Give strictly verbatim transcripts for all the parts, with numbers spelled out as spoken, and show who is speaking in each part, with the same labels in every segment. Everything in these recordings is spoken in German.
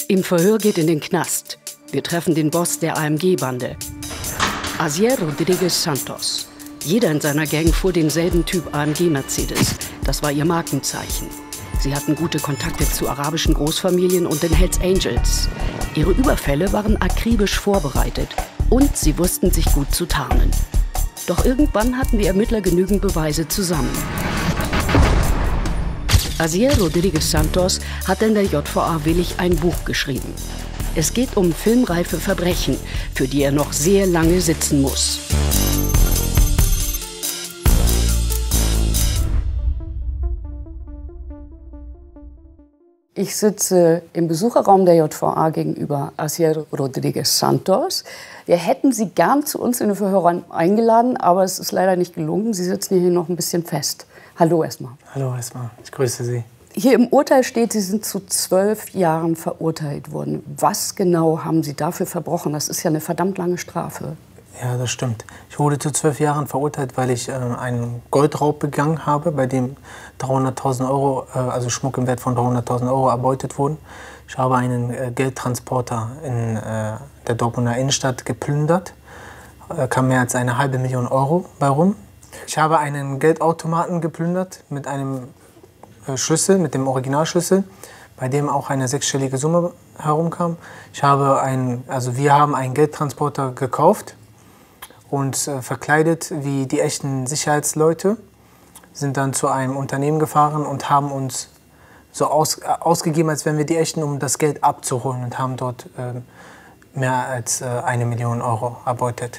Speaker 1: Im Verhör geht in den Knast. Wir treffen den Boss der A M G-Bande, Asier Rodriguez Santos. Jeder in seiner Gang fuhr denselben Typ A M G-Mercedes. Das war ihr Markenzeichen. Sie hatten gute Kontakte zu arabischen Großfamilien und den Hells Angels. Ihre Überfälle waren akribisch vorbereitet und sie wussten sich gut zu tarnen. Doch irgendwann hatten die Ermittler genügend Beweise zusammen. Asier Rodriguez Santos hat in der J V A willig ein Buch geschrieben. Es geht um filmreife Verbrechen, für die er noch sehr lange sitzen muss. Ich sitze im Besucherraum der J V A gegenüber Asier Rodriguez Santos. Wir hätten Sie gern zu uns in den Verhör eingeladen, aber es ist leider nicht gelungen. Sie sitzen hier noch ein bisschen fest. Hallo erstmal.
Speaker 2: Hallo erstmal, ich grüße Sie.
Speaker 1: Hier im Urteil steht, Sie sind zu zwölf Jahren verurteilt worden. Was genau haben Sie dafür verbrochen? Das ist ja eine verdammt lange Strafe.
Speaker 2: Ja, das stimmt. Ich wurde zu zwölf Jahren verurteilt, weil ich äh, einen Goldraub begangen habe, bei dem dreihunderttausend Euro, äh, also Schmuck im Wert von dreihunderttausend Euro erbeutet wurden. Ich habe einen äh, Geldtransporter in äh, der Dortmunder Innenstadt geplündert. Da kam mehr als eine halbe Million Euro bei rum. Ich habe einen Geldautomaten geplündert mit einem äh, Schlüssel, mit dem Originalschlüssel, bei dem auch eine sechsstellige Summe herumkam. Ich habe ein, also wir haben einen Geldtransporter gekauft und äh, verkleidet wie die echten Sicherheitsleute, sind dann zu einem Unternehmen gefahren und haben uns so aus, äh, ausgegeben, als wären wir die Echten, um das Geld abzuholen, und haben dort äh, mehr als äh, eine Million Euro erbeutet.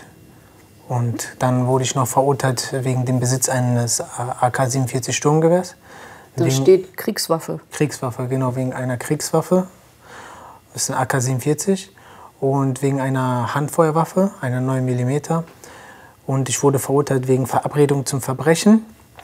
Speaker 2: Und dann wurde ich noch verurteilt wegen dem Besitz eines A K siebenundvierzig Sturmgewehrs.
Speaker 1: Da wegen steht Kriegswaffe.
Speaker 2: Kriegswaffe, genau, wegen einer Kriegswaffe. Das ist ein A K siebenundvierzig. Und wegen einer Handfeuerwaffe, einer neun Millimeter. Und ich wurde verurteilt wegen Verabredung zum Verbrechen.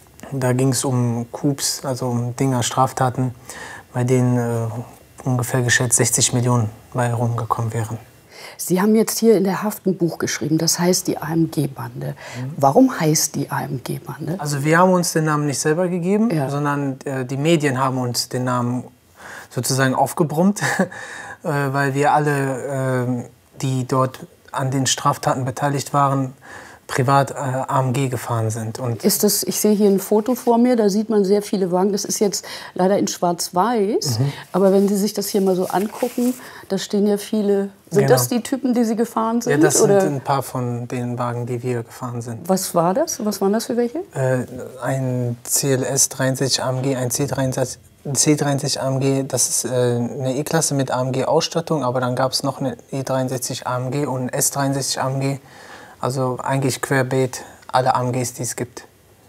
Speaker 2: Da ging es um Coups, also um Dinger, Straftaten, bei denen äh, ungefähr geschätzt sechzig Millionen bei rumgekommen wären.
Speaker 1: Sie haben jetzt hier in der Haft ein Buch geschrieben, das heißt die A M G-Bande. Mhm. Warum heißt die A M G-Bande?
Speaker 2: Also wir haben uns den Namen nicht selber gegeben,
Speaker 1: ja.
Speaker 2: sondern äh, die Medien haben uns den Namen sozusagen aufgebrummt, äh, weil wir alle, äh, die dort an den Straftaten beteiligt waren, privat äh, A M G gefahren sind. Und
Speaker 1: ist das, ich sehe hier ein Foto vor mir, da sieht man sehr viele Wagen. Das ist jetzt leider in schwarz-weiß, mhm. aber wenn Sie sich das hier mal so angucken, da stehen ja viele. Sind genau. das die Typen, die Sie gefahren sind?
Speaker 2: Ja, das
Speaker 1: oder?
Speaker 2: sind ein paar von den Wagen, die wir gefahren sind.
Speaker 1: Was war das? Was waren das für welche?
Speaker 2: Äh, ein C L S dreiundsechzig A M G, ein C dreiundsechzig A M G, das ist äh, eine E-Klasse mit A M G-Ausstattung, aber dann gab es noch eine E dreiundsechzig A M G und ein S dreiundsechzig A M G. Also eigentlich querbeet alle A M Gs, die es gibt.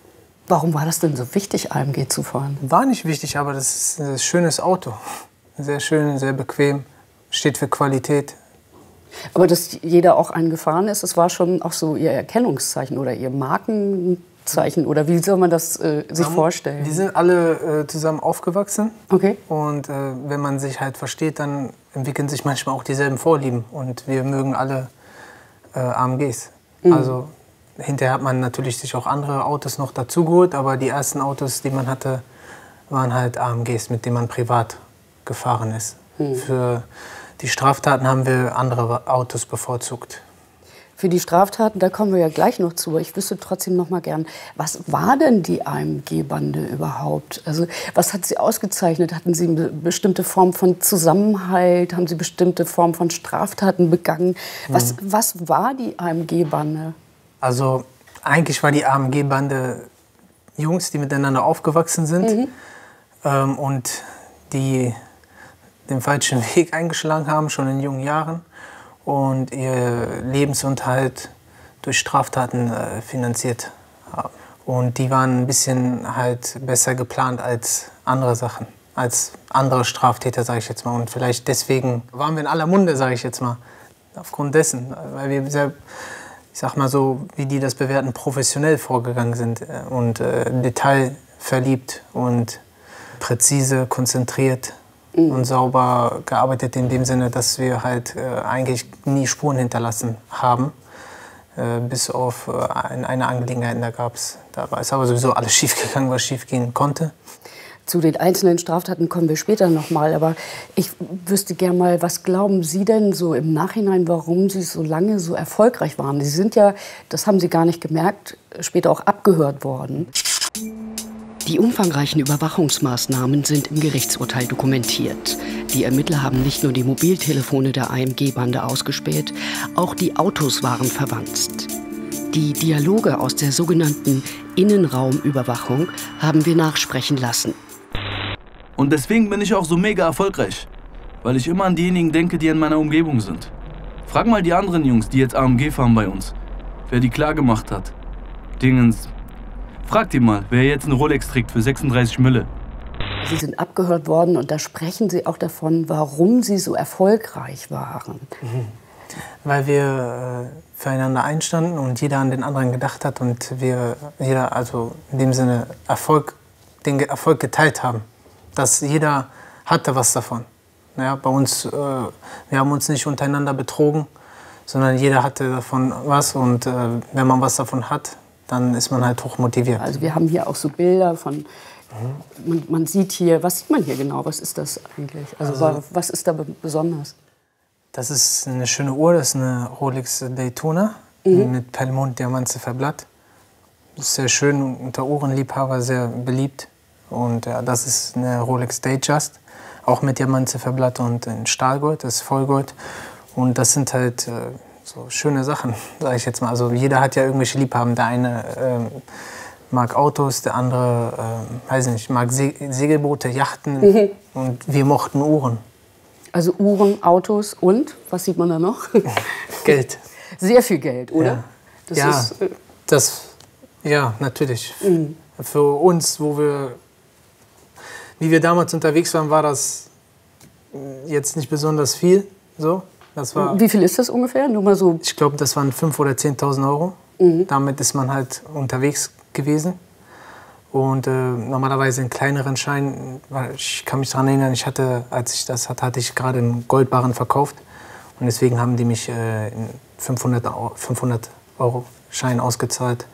Speaker 1: Warum war das denn so wichtig, A M G zu fahren?
Speaker 2: War nicht wichtig, aber das ist ein schönes Auto. Sehr schön, sehr bequem, steht für Qualität.
Speaker 1: Aber dass jeder auch einen gefahren ist, das war schon auch so Ihr Erkennungszeichen oder Ihr Markenzeichen? Oder wie soll man das äh, sich vorstellen?
Speaker 2: Wir sind alle äh, zusammen aufgewachsen.
Speaker 1: Okay.
Speaker 2: Und äh, wenn man sich halt versteht, dann entwickeln sich manchmal auch dieselben Vorlieben. Und wir mögen alle äh, A M Gs. Mhm. Also hinterher hat man natürlich sich auch andere Autos noch dazu geholt, aber die ersten Autos, die man hatte, waren halt A M Gs, mit denen man privat gefahren ist. Mhm. Für die Straftaten haben wir andere Autos bevorzugt.
Speaker 1: Für die Straftaten, da kommen wir ja gleich noch zu. Ich wüsste trotzdem noch mal gern, was war denn die A M G-Bande überhaupt? Also was hat sie ausgezeichnet? Hatten Sie eine bestimmte Form von Zusammenhalt? Haben Sie bestimmte Form von Straftaten begangen? Was, mhm. was war die A M G-Bande?
Speaker 2: Also eigentlich war die A M G-Bande Jungs, die miteinander aufgewachsen sind mhm. ähm, und die den falschen Weg eingeschlagen haben, schon in jungen Jahren, und ihr Lebensunterhalt durch Straftaten äh, finanziert haben. Und die waren ein bisschen halt besser geplant als andere Sachen, als andere Straftäter, sage ich jetzt mal. Und vielleicht deswegen waren wir in aller Munde, sage ich jetzt mal, aufgrund dessen, weil wir sehr, ich sag mal so, wie die das bewerten, professionell vorgegangen sind und äh, detailverliebt und präzise, konzentriert und sauber gearbeitet, in dem Sinne, dass wir halt äh, eigentlich nie Spuren hinterlassen haben, äh, bis auf äh, in einer Angelegenheit, da gab's, da ist aber sowieso alles schief gegangen, was schief gehen konnte.
Speaker 1: Zu den einzelnen Straftaten kommen wir später noch mal. Aber ich wüsste gerne mal, was glauben Sie denn so im Nachhinein, warum Sie so lange so erfolgreich waren? Sie sind ja, das haben Sie gar nicht gemerkt, später auch abgehört worden.
Speaker 2: Die umfangreichen Überwachungsmaßnahmen sind im Gerichtsurteil dokumentiert. Die Ermittler haben nicht nur die Mobiltelefone der A M G-Bande ausgespäht, auch die Autos waren verwanzt. Die Dialoge aus der sogenannten Innenraumüberwachung haben wir nachsprechen lassen.
Speaker 3: Und deswegen bin ich auch so mega erfolgreich, weil ich immer an diejenigen denke, die in meiner Umgebung sind. Frag mal die anderen Jungs, die jetzt A M G fahren bei uns, wer die klar gemacht hat. Dingens. Frag die mal, wer jetzt eine Rolex trägt für sechsunddreißig Mille.
Speaker 1: Sie sind abgehört worden und da sprechen Sie auch davon, warum Sie so erfolgreich waren.
Speaker 2: Mhm. Weil wir äh, füreinander einstanden und jeder an den anderen gedacht hat und wir jeder, also in dem Sinne Erfolg, den Erfolg geteilt haben. Dass jeder hatte was davon. Ja, bei uns, äh, wir haben uns nicht untereinander betrogen, sondern jeder hatte davon was und äh, wenn man was davon hat, dann ist man halt hoch motiviert.
Speaker 1: Also wir haben hier auch so Bilder von, mhm. man, man sieht hier, was sieht man hier genau, was ist das eigentlich? Also, also was ist da besonders?
Speaker 2: Das ist eine schöne Uhr, das ist eine Rolex Daytona mhm. mit Perlmutt-Diamant-Zifferblatt. Das ist sehr schön, unter Uhrenliebhaber sehr beliebt. Und ja, das ist eine Rolex Datejust, auch mit Diamant-Zifferblatt und in Stahlgold, das ist Vollgold. Und das sind halt äh, so schöne Sachen, sage ich jetzt mal. Also jeder hat ja irgendwelche Liebhaben. Der eine ähm, mag Autos, der andere, äh, weiß nicht, mag Se Segelboote, Yachten mhm. und wir mochten Uhren.
Speaker 1: Also Uhren, Autos und, was sieht man da noch?
Speaker 2: Geld.
Speaker 1: Sehr viel Geld, oder?
Speaker 2: Ja,
Speaker 1: das,
Speaker 2: ja,
Speaker 1: ist, äh
Speaker 2: das, ja natürlich.
Speaker 1: Mhm.
Speaker 2: Für uns, wo wir, wie wir damals unterwegs waren, war das jetzt nicht besonders viel. So. Das war,
Speaker 1: wie viel ist das ungefähr? Nur mal so.
Speaker 2: Ich glaube, das waren fünftausend oder zehntausend Euro. Mhm. Damit ist man halt unterwegs gewesen. Und äh, normalerweise in kleineren Scheinen, weil ich kann mich daran erinnern, ich hatte, als ich das hatte, hatte ich gerade einen Goldbarren verkauft. Und deswegen haben die mich äh, in fünfhundert Euro Schein ausgezahlt.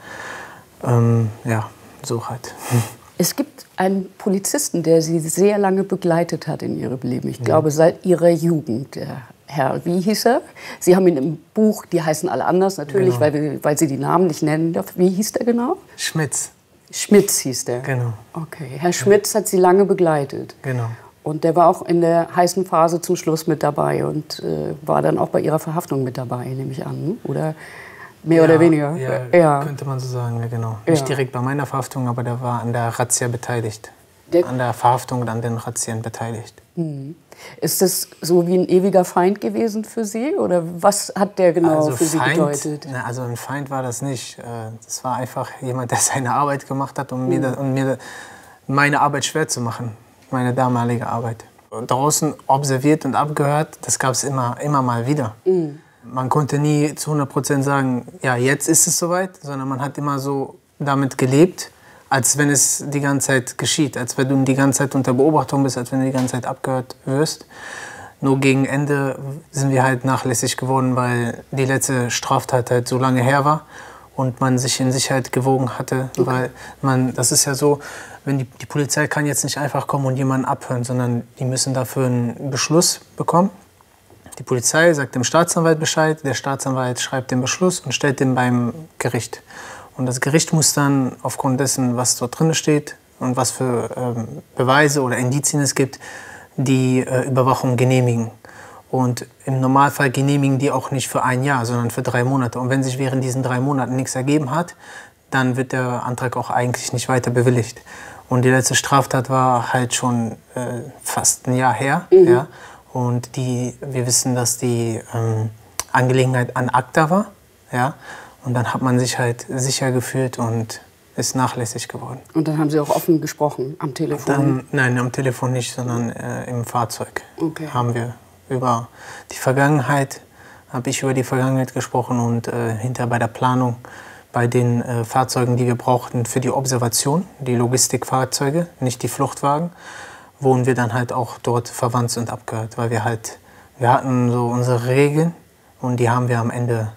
Speaker 2: Ähm, ja, so halt.
Speaker 1: Es gibt einen Polizisten, der Sie sehr lange begleitet hat in Ihrem Leben. Ich glaube, ja. seit Ihrer Jugend. Der Herr, wie hieß er? Sie haben ihn im Buch, die heißen alle anders natürlich, genau. weil, wir, weil Sie die Namen nicht nennen dürfen. Wie hieß der genau?
Speaker 2: Schmitz.
Speaker 1: Schmitz hieß der?
Speaker 2: Genau.
Speaker 1: Okay, Herr Schmitz hat Sie lange begleitet.
Speaker 2: Genau.
Speaker 1: Und der war auch in der heißen Phase zum Schluss mit dabei und äh, war dann auch bei Ihrer Verhaftung mit dabei, nehme ich an, oder? Mehr
Speaker 2: ja,
Speaker 1: oder weniger?
Speaker 2: Ja,
Speaker 1: ja,
Speaker 2: könnte man so sagen, ja, genau.
Speaker 1: Ja.
Speaker 2: Nicht direkt bei meiner Verhaftung, aber der war an der Razzia beteiligt.
Speaker 1: Der
Speaker 2: an der Verhaftung und an den Razzien beteiligt.
Speaker 1: Mhm. Ist das so wie ein ewiger Feind gewesen für Sie? Oder was hat der genau
Speaker 2: also
Speaker 1: für
Speaker 2: Feind,
Speaker 1: Sie bedeutet?
Speaker 2: Na, also ein Feind war das nicht. Das war einfach jemand, der seine Arbeit gemacht hat, um, mhm. mir, um mir meine Arbeit schwer zu machen. Meine damalige Arbeit. Draußen observiert und abgehört, das gab es immer, immer mal wieder. Mhm. Man konnte nie zu hundert Prozent sagen, ja, jetzt ist es soweit, sondern man hat immer so damit gelebt, als wenn es die ganze Zeit geschieht, als wenn du die ganze Zeit unter Beobachtung bist, als wenn du die ganze Zeit abgehört wirst. Nur gegen Ende sind wir halt nachlässig geworden, weil die letzte Straftat halt so lange her war und man sich in Sicherheit gewogen hatte. Okay. Weil man, das ist ja so, wenn die, die Polizei kann jetzt nicht einfach kommen und jemanden abhören, sondern die müssen dafür einen Beschluss bekommen. Die Polizei sagt dem Staatsanwalt Bescheid, der Staatsanwalt schreibt den Beschluss und stellt den beim Gericht. Und das Gericht muss dann aufgrund dessen, was dort drin steht und was für ähm, Beweise oder Indizien es gibt, die äh, Überwachung genehmigen. Und im Normalfall genehmigen die auch nicht für ein Jahr, sondern für drei Monate. Und wenn sich während diesen drei Monaten nichts ergeben hat, dann wird der Antrag auch eigentlich nicht weiter bewilligt. Und die letzte Straftat war halt schon äh, fast ein Jahr her. Mhm. Ja. Und die, wir wissen, dass die ähm, Angelegenheit an ACTA war. Ja. Und dann hat man sich halt sicher gefühlt und ist nachlässig geworden.
Speaker 1: Und dann haben Sie auch offen gesprochen am Telefon?
Speaker 2: Dann, nein, am Telefon nicht, sondern äh, im Fahrzeug.
Speaker 1: Okay.
Speaker 2: Haben wir über die Vergangenheit, habe ich über die Vergangenheit gesprochen und äh, hinterher bei der Planung bei den äh, Fahrzeugen, die wir brauchten für die Observation, die Logistikfahrzeuge, nicht die Fluchtwagen, wurden wir dann halt auch dort verwandt und abgehört, weil wir halt, wir hatten so unsere Regeln und die haben wir am Ende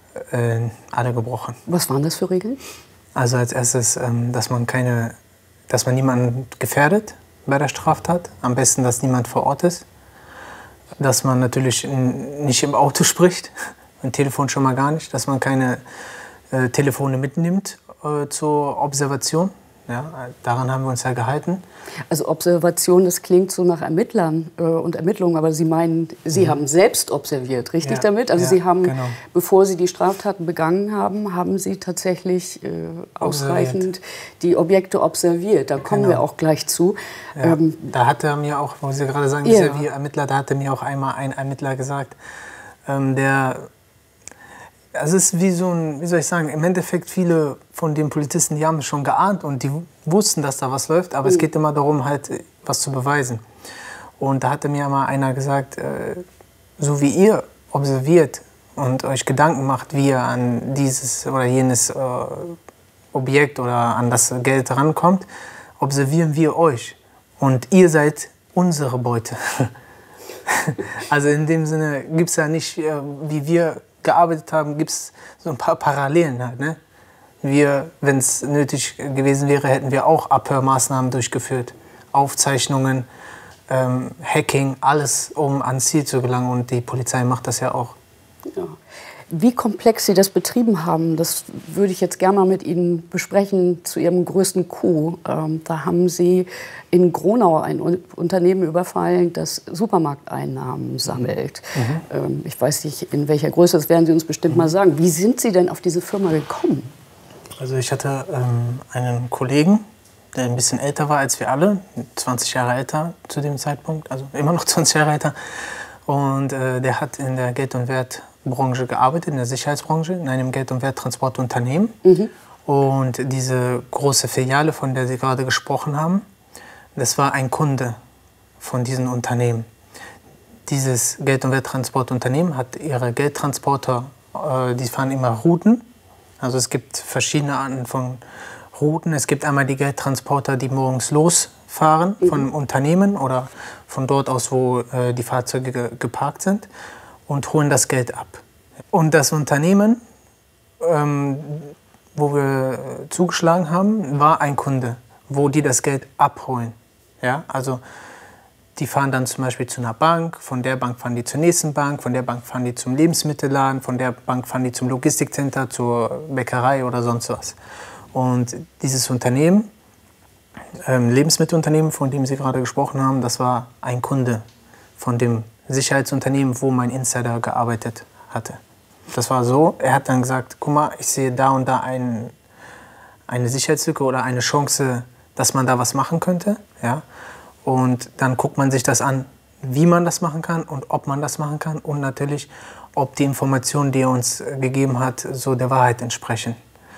Speaker 2: äh, alle gebrochen.
Speaker 1: Was waren das für Regeln?
Speaker 2: Also als erstes, ähm, dass man keine dass man niemanden gefährdet bei der Straftat. Am besten, dass niemand vor Ort ist. Dass man natürlich nicht im Auto spricht, im Telefon schon mal gar nicht. Dass man keine äh, Telefone mitnimmt äh, zur Observation. Ja, daran haben wir uns ja gehalten.
Speaker 1: Also Observation, das klingt so nach Ermittlern äh, und Ermittlungen, aber Sie meinen, Sie mhm. haben selbst observiert, richtig
Speaker 2: ja,
Speaker 1: damit? Also
Speaker 2: ja,
Speaker 1: Sie haben,
Speaker 2: genau.
Speaker 1: bevor Sie die Straftaten begangen haben, haben Sie tatsächlich äh, ausreichend die Objekte observiert. Da kommen genau. wir auch gleich zu.
Speaker 2: Ja, ähm, da hat er mir auch, wo Sie gerade sagen, ja. ja wie Ermittler, da hatte mir auch einmal ein Ermittler gesagt, ähm, der... Also es ist wie so ein, wie soll ich sagen, im Endeffekt viele von den Polizisten, die haben es schon geahnt und die wussten, dass da was läuft, aber mhm. es geht immer darum, halt was zu beweisen. Und da hatte mir mal einer gesagt, äh, so wie ihr observiert und euch Gedanken macht, wie ihr an dieses oder jenes äh, Objekt oder an das Geld rankommt, observieren wir euch und ihr seid unsere Beute. Also in dem Sinne gibt es ja nicht, äh, wie wir gearbeitet haben, gibt es so ein paar Parallelen halt, ne? Wir, wenn es nötig gewesen wäre, hätten wir auch Abhörmaßnahmen durchgeführt. Aufzeichnungen, ähm, Hacking, alles, um ans Ziel zu gelangen. Und die Polizei macht das ja auch.
Speaker 1: Ja. Wie komplex Sie das betrieben haben, das würde ich jetzt gerne mal mit Ihnen besprechen zu Ihrem größten Coup. Ähm, da haben Sie in Gronau ein Unternehmen überfallen, das Supermarkteinnahmen sammelt. Mhm. Ähm, ich weiß nicht, in welcher Größe, das werden Sie uns bestimmt mhm. mal sagen. Wie sind Sie denn auf diese Firma gekommen?
Speaker 2: Also ich hatte ähm, einen Kollegen, der ein bisschen älter war als wir alle, zwanzig Jahre älter zu dem Zeitpunkt, also immer noch zwanzig Jahre älter. Und äh, der hat in der Geld- und Wertbranche gearbeitet, in der Sicherheitsbranche, in einem Geld- und Werttransportunternehmen. Mhm. Und diese große Filiale, von der Sie gerade gesprochen haben, das war ein Kunde von diesem Unternehmen. Dieses Geld- und Werttransportunternehmen hat ihre Geldtransporter, äh, die fahren immer Routen. Also es gibt verschiedene Arten von Routen. Es gibt einmal die Geldtransporter, die morgens losfahren mhm. von Unternehmen oder von dort aus, wo äh, die Fahrzeuge ge geparkt sind und holen das Geld ab. Und das Unternehmen, ähm, wo wir zugeschlagen haben, war ein Kunde, wo die das Geld abholen. Ja, also die fahren dann zum Beispiel zu einer Bank, von der Bank fahren die zur nächsten Bank, von der Bank fahren die zum Lebensmittelladen, von der Bank fahren die zum Logistikcenter, zur Bäckerei oder sonst was. Und dieses Unternehmen, ähm, Lebensmittelunternehmen, von dem Sie gerade gesprochen haben, das war ein Kunde von dem Sicherheitsunternehmen, wo mein Insider gearbeitet hatte. Das war so, er hat dann gesagt, guck mal, ich sehe da und da ein, eine Sicherheitslücke oder eine Chance, dass man da was machen könnte. Ja? Und dann guckt man sich das an, wie man das machen kann und ob man das machen kann. Und natürlich, ob die Informationen, die er uns gegeben hat, so der Wahrheit entsprechen.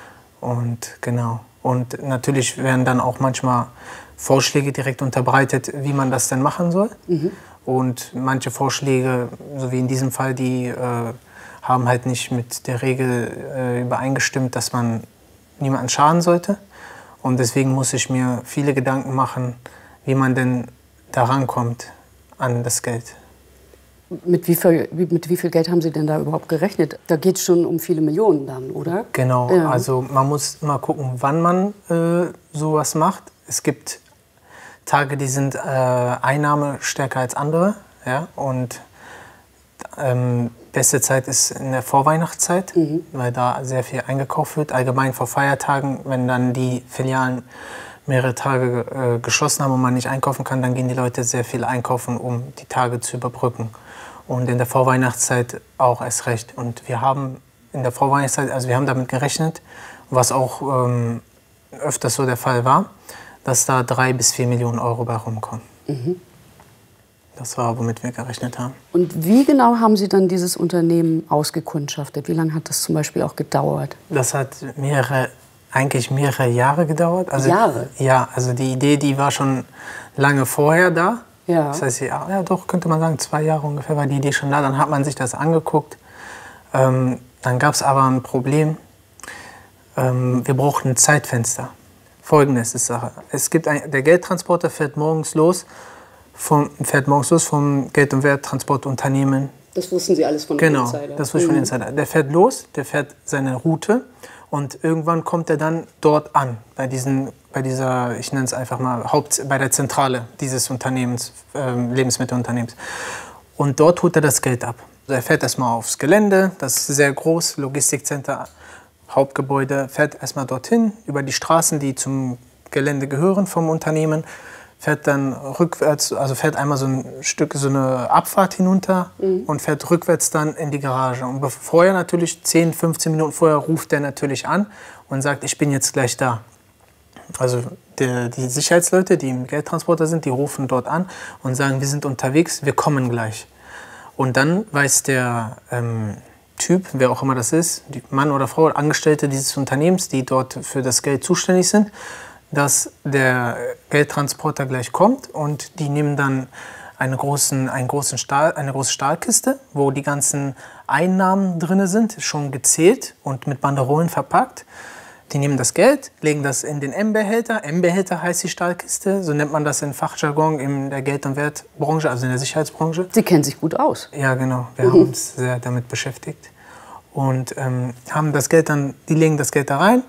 Speaker 2: Und genau. Und natürlich werden dann auch manchmal Vorschläge direkt unterbreitet, wie man das denn machen soll. Mhm. Und manche Vorschläge, so wie in diesem Fall, die äh, haben halt nicht mit der Regel äh, übereingestimmt, dass man niemanden schaden sollte. Und deswegen muss ich mir viele Gedanken machen, wie man denn da rankommt an das Geld.
Speaker 1: Mit wie viel, mit wie viel Geld haben Sie denn da überhaupt gerechnet? Da geht es schon um viele Millionen dann, oder?
Speaker 2: Genau, ja. Also man muss mal gucken, wann man äh, sowas macht. Es gibt Tage, die sind äh, einnahmestärker als andere. Ja? Und ähm, beste Zeit ist in der Vorweihnachtszeit, mhm. weil da sehr viel eingekauft wird. Allgemein vor Feiertagen, wenn dann die Filialen mehrere Tage äh, geschlossen haben und man nicht einkaufen kann, dann gehen die Leute sehr viel einkaufen, um die Tage zu überbrücken. Und in der Vorweihnachtszeit auch erst recht. Und wir haben in der Vorweihnachtszeit, also wir haben damit gerechnet, was auch ähm, öfters so der Fall war, dass da drei bis vier Millionen Euro bei rumkommen. Mhm. Das war, womit wir gerechnet haben.
Speaker 1: Und wie genau haben Sie dann dieses Unternehmen ausgekundschaftet? Wie lange hat das zum Beispiel auch gedauert?
Speaker 2: Das hat mehrere, eigentlich mehrere Jahre gedauert. Also,
Speaker 1: Jahre?
Speaker 2: Ja, also die Idee, die war schon lange vorher da.
Speaker 1: Ja.
Speaker 2: Das heißt, ja, ja, doch, könnte man sagen, zwei Jahre ungefähr war die Idee schon da. Dann hat man sich das angeguckt. Ähm, dann gab es aber ein Problem. Ähm, wir brauchten ein Zeitfenster. Folgendes ist Sache. Es gibt ein, der Geldtransporter fährt morgens los, vom, fährt morgens los vom Geld- und Werttransportunternehmen.
Speaker 1: Das wussten Sie alles von
Speaker 2: genau,
Speaker 1: Insider?
Speaker 2: Genau, das wusste ich von Insider. Der fährt los, der fährt seine Route Und irgendwann kommt er dann dort an, bei, diesen, bei dieser, ich nenne es einfach mal, Haupt, bei der Zentrale dieses Unternehmens, äh, Lebensmittelunternehmens. Und dort holt er das Geld ab. Also er fährt erstmal aufs Gelände, das ist sehr groß, Logistikcenter, Hauptgebäude, fährt erstmal dorthin, über die Straßen, die zum Gelände gehören vom Unternehmen, fährt dann rückwärts, also fährt einmal so ein Stück, so eine Abfahrt hinunter mhm. und fährt rückwärts dann in die Garage. Und vorher natürlich, zehn, fünfzehn Minuten vorher, ruft er natürlich an und sagt, ich bin jetzt gleich da. Also der, die Sicherheitsleute, die im Geldtransporter sind, die rufen dort an und sagen, wir sind unterwegs, wir kommen gleich. Und dann weiß der ähm, Typ, wer auch immer das ist, die Mann oder Frau, Angestellte dieses Unternehmens, die dort für das Geld zuständig sind, dass der Geldtransporter gleich kommt und die nehmen dann eine, großen, einen großen Stahl, eine große Stahlkiste, wo die ganzen Einnahmen drin sind, schon gezählt und mit Banderolen verpackt. Die nehmen das Geld, legen das in den M-Behälter. M-Behälter heißt die Stahlkiste, so nennt man das in Fachjargon in der Geld- und Wertbranche, also in der Sicherheitsbranche.
Speaker 1: Sie kennen sich gut aus.
Speaker 2: Ja, genau. Wir mhm. haben uns sehr damit beschäftigt. Und ähm, haben das Geld dann, die legen das Geld da rein.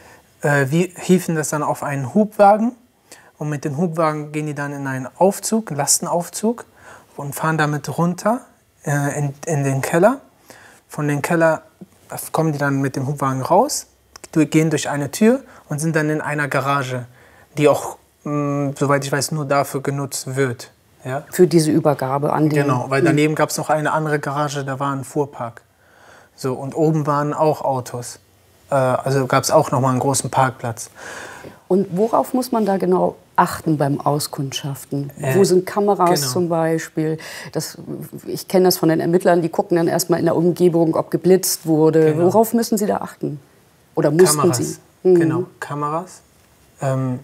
Speaker 2: Äh, wir hieven das dann auf einen Hubwagen. Und mit dem Hubwagen gehen die dann in einen Aufzug, einen Lastenaufzug, und fahren damit runter äh, in, in den Keller. Von dem Keller kommen die dann mit dem Hubwagen raus, gehen durch eine Tür und sind dann in einer Garage, die auch, mh, soweit ich weiß, nur dafür genutzt wird. Ja?
Speaker 1: Für diese Übergabe an den...
Speaker 2: Genau, weil daneben gab es noch eine andere Garage, da war ein Fuhrpark. So, und oben waren auch Autos. Äh, also gab es auch noch mal einen großen Parkplatz.
Speaker 1: Und worauf muss man da genau achten beim Auskundschaften?
Speaker 2: Äh,
Speaker 1: Wo sind Kameras
Speaker 2: genau.
Speaker 1: zum Beispiel? Das, ich kenne das von den Ermittlern, die gucken dann erstmal in der Umgebung, ob geblitzt wurde.
Speaker 2: Genau.
Speaker 1: Worauf müssen sie da achten? Oder mussten
Speaker 2: Kameras.
Speaker 1: sie? Mhm.
Speaker 2: Genau, Kameras. Ähm,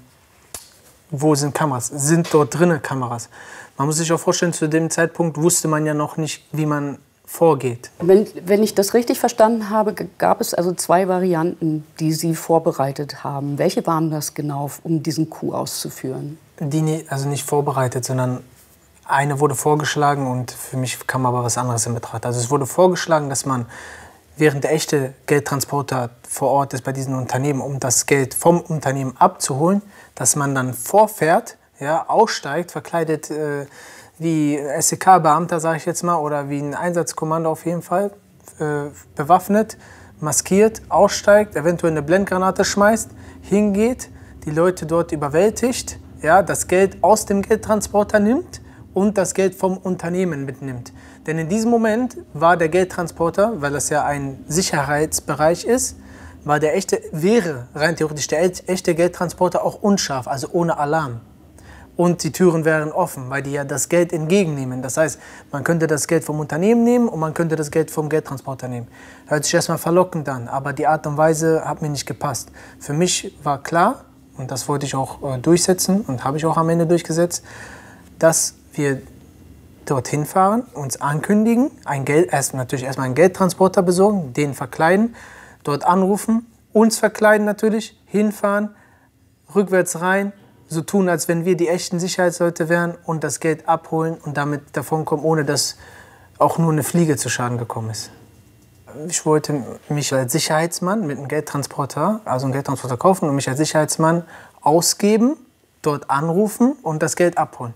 Speaker 2: wo sind Kameras? Sind dort drinnen Kameras? Man muss sich auch vorstellen, zu dem Zeitpunkt wusste man ja noch nicht, wie man vorgeht.
Speaker 1: Wenn, wenn ich das richtig verstanden habe, gab es also zwei Varianten, die Sie vorbereitet haben. Welche waren das genau, um diesen Coup auszuführen?
Speaker 2: Die nie, also nicht vorbereitet, sondern eine wurde vorgeschlagen und für mich kam aber was anderes in Betracht. Also es wurde vorgeschlagen, dass man, während der echte Geldtransporter vor Ort ist bei diesen Unternehmen, um das Geld vom Unternehmen abzuholen, dass man dann vorfährt, ja, aussteigt, verkleidet äh, wie S E K-Beamter, sage ich jetzt mal, oder wie ein Einsatzkommando auf jeden Fall, äh, bewaffnet, maskiert, aussteigt, eventuell eine Blendgranate schmeißt, hingeht, die Leute dort überwältigt, ja, das Geld aus dem Geldtransporter nimmt und das Geld vom Unternehmen mitnimmt. Denn in diesem Moment war der Geldtransporter, weil das ja ein Sicherheitsbereich ist, war der echte, wäre rein theoretisch der echte Geldtransporter auch unscharf, also ohne Alarm. Und die Türen wären offen, weil die ja das Geld entgegennehmen. Das heißt, man könnte das Geld vom Unternehmen nehmen und man könnte das Geld vom Geldtransporter nehmen. Hört sich erstmal verlockend an, aber die Art und Weise hat mir nicht gepasst. Für mich war klar, und das wollte ich auch äh, durchsetzen und habe ich auch am Ende durchgesetzt, dass wir dorthin fahren, uns ankündigen, ein Geld, erst, natürlich erstmal einen Geldtransporter besorgen, den verkleiden, dort anrufen, uns verkleiden natürlich, hinfahren, rückwärts rein, so tun, als wenn wir die echten Sicherheitsleute wären und das Geld abholen und damit davonkommen, ohne dass auch nur eine Fliege zu Schaden gekommen ist. Ich wollte mich als Sicherheitsmann mit einem Geldtransporter, also einen Geldtransporter kaufen und mich als Sicherheitsmann ausgeben, dort anrufen und das Geld abholen.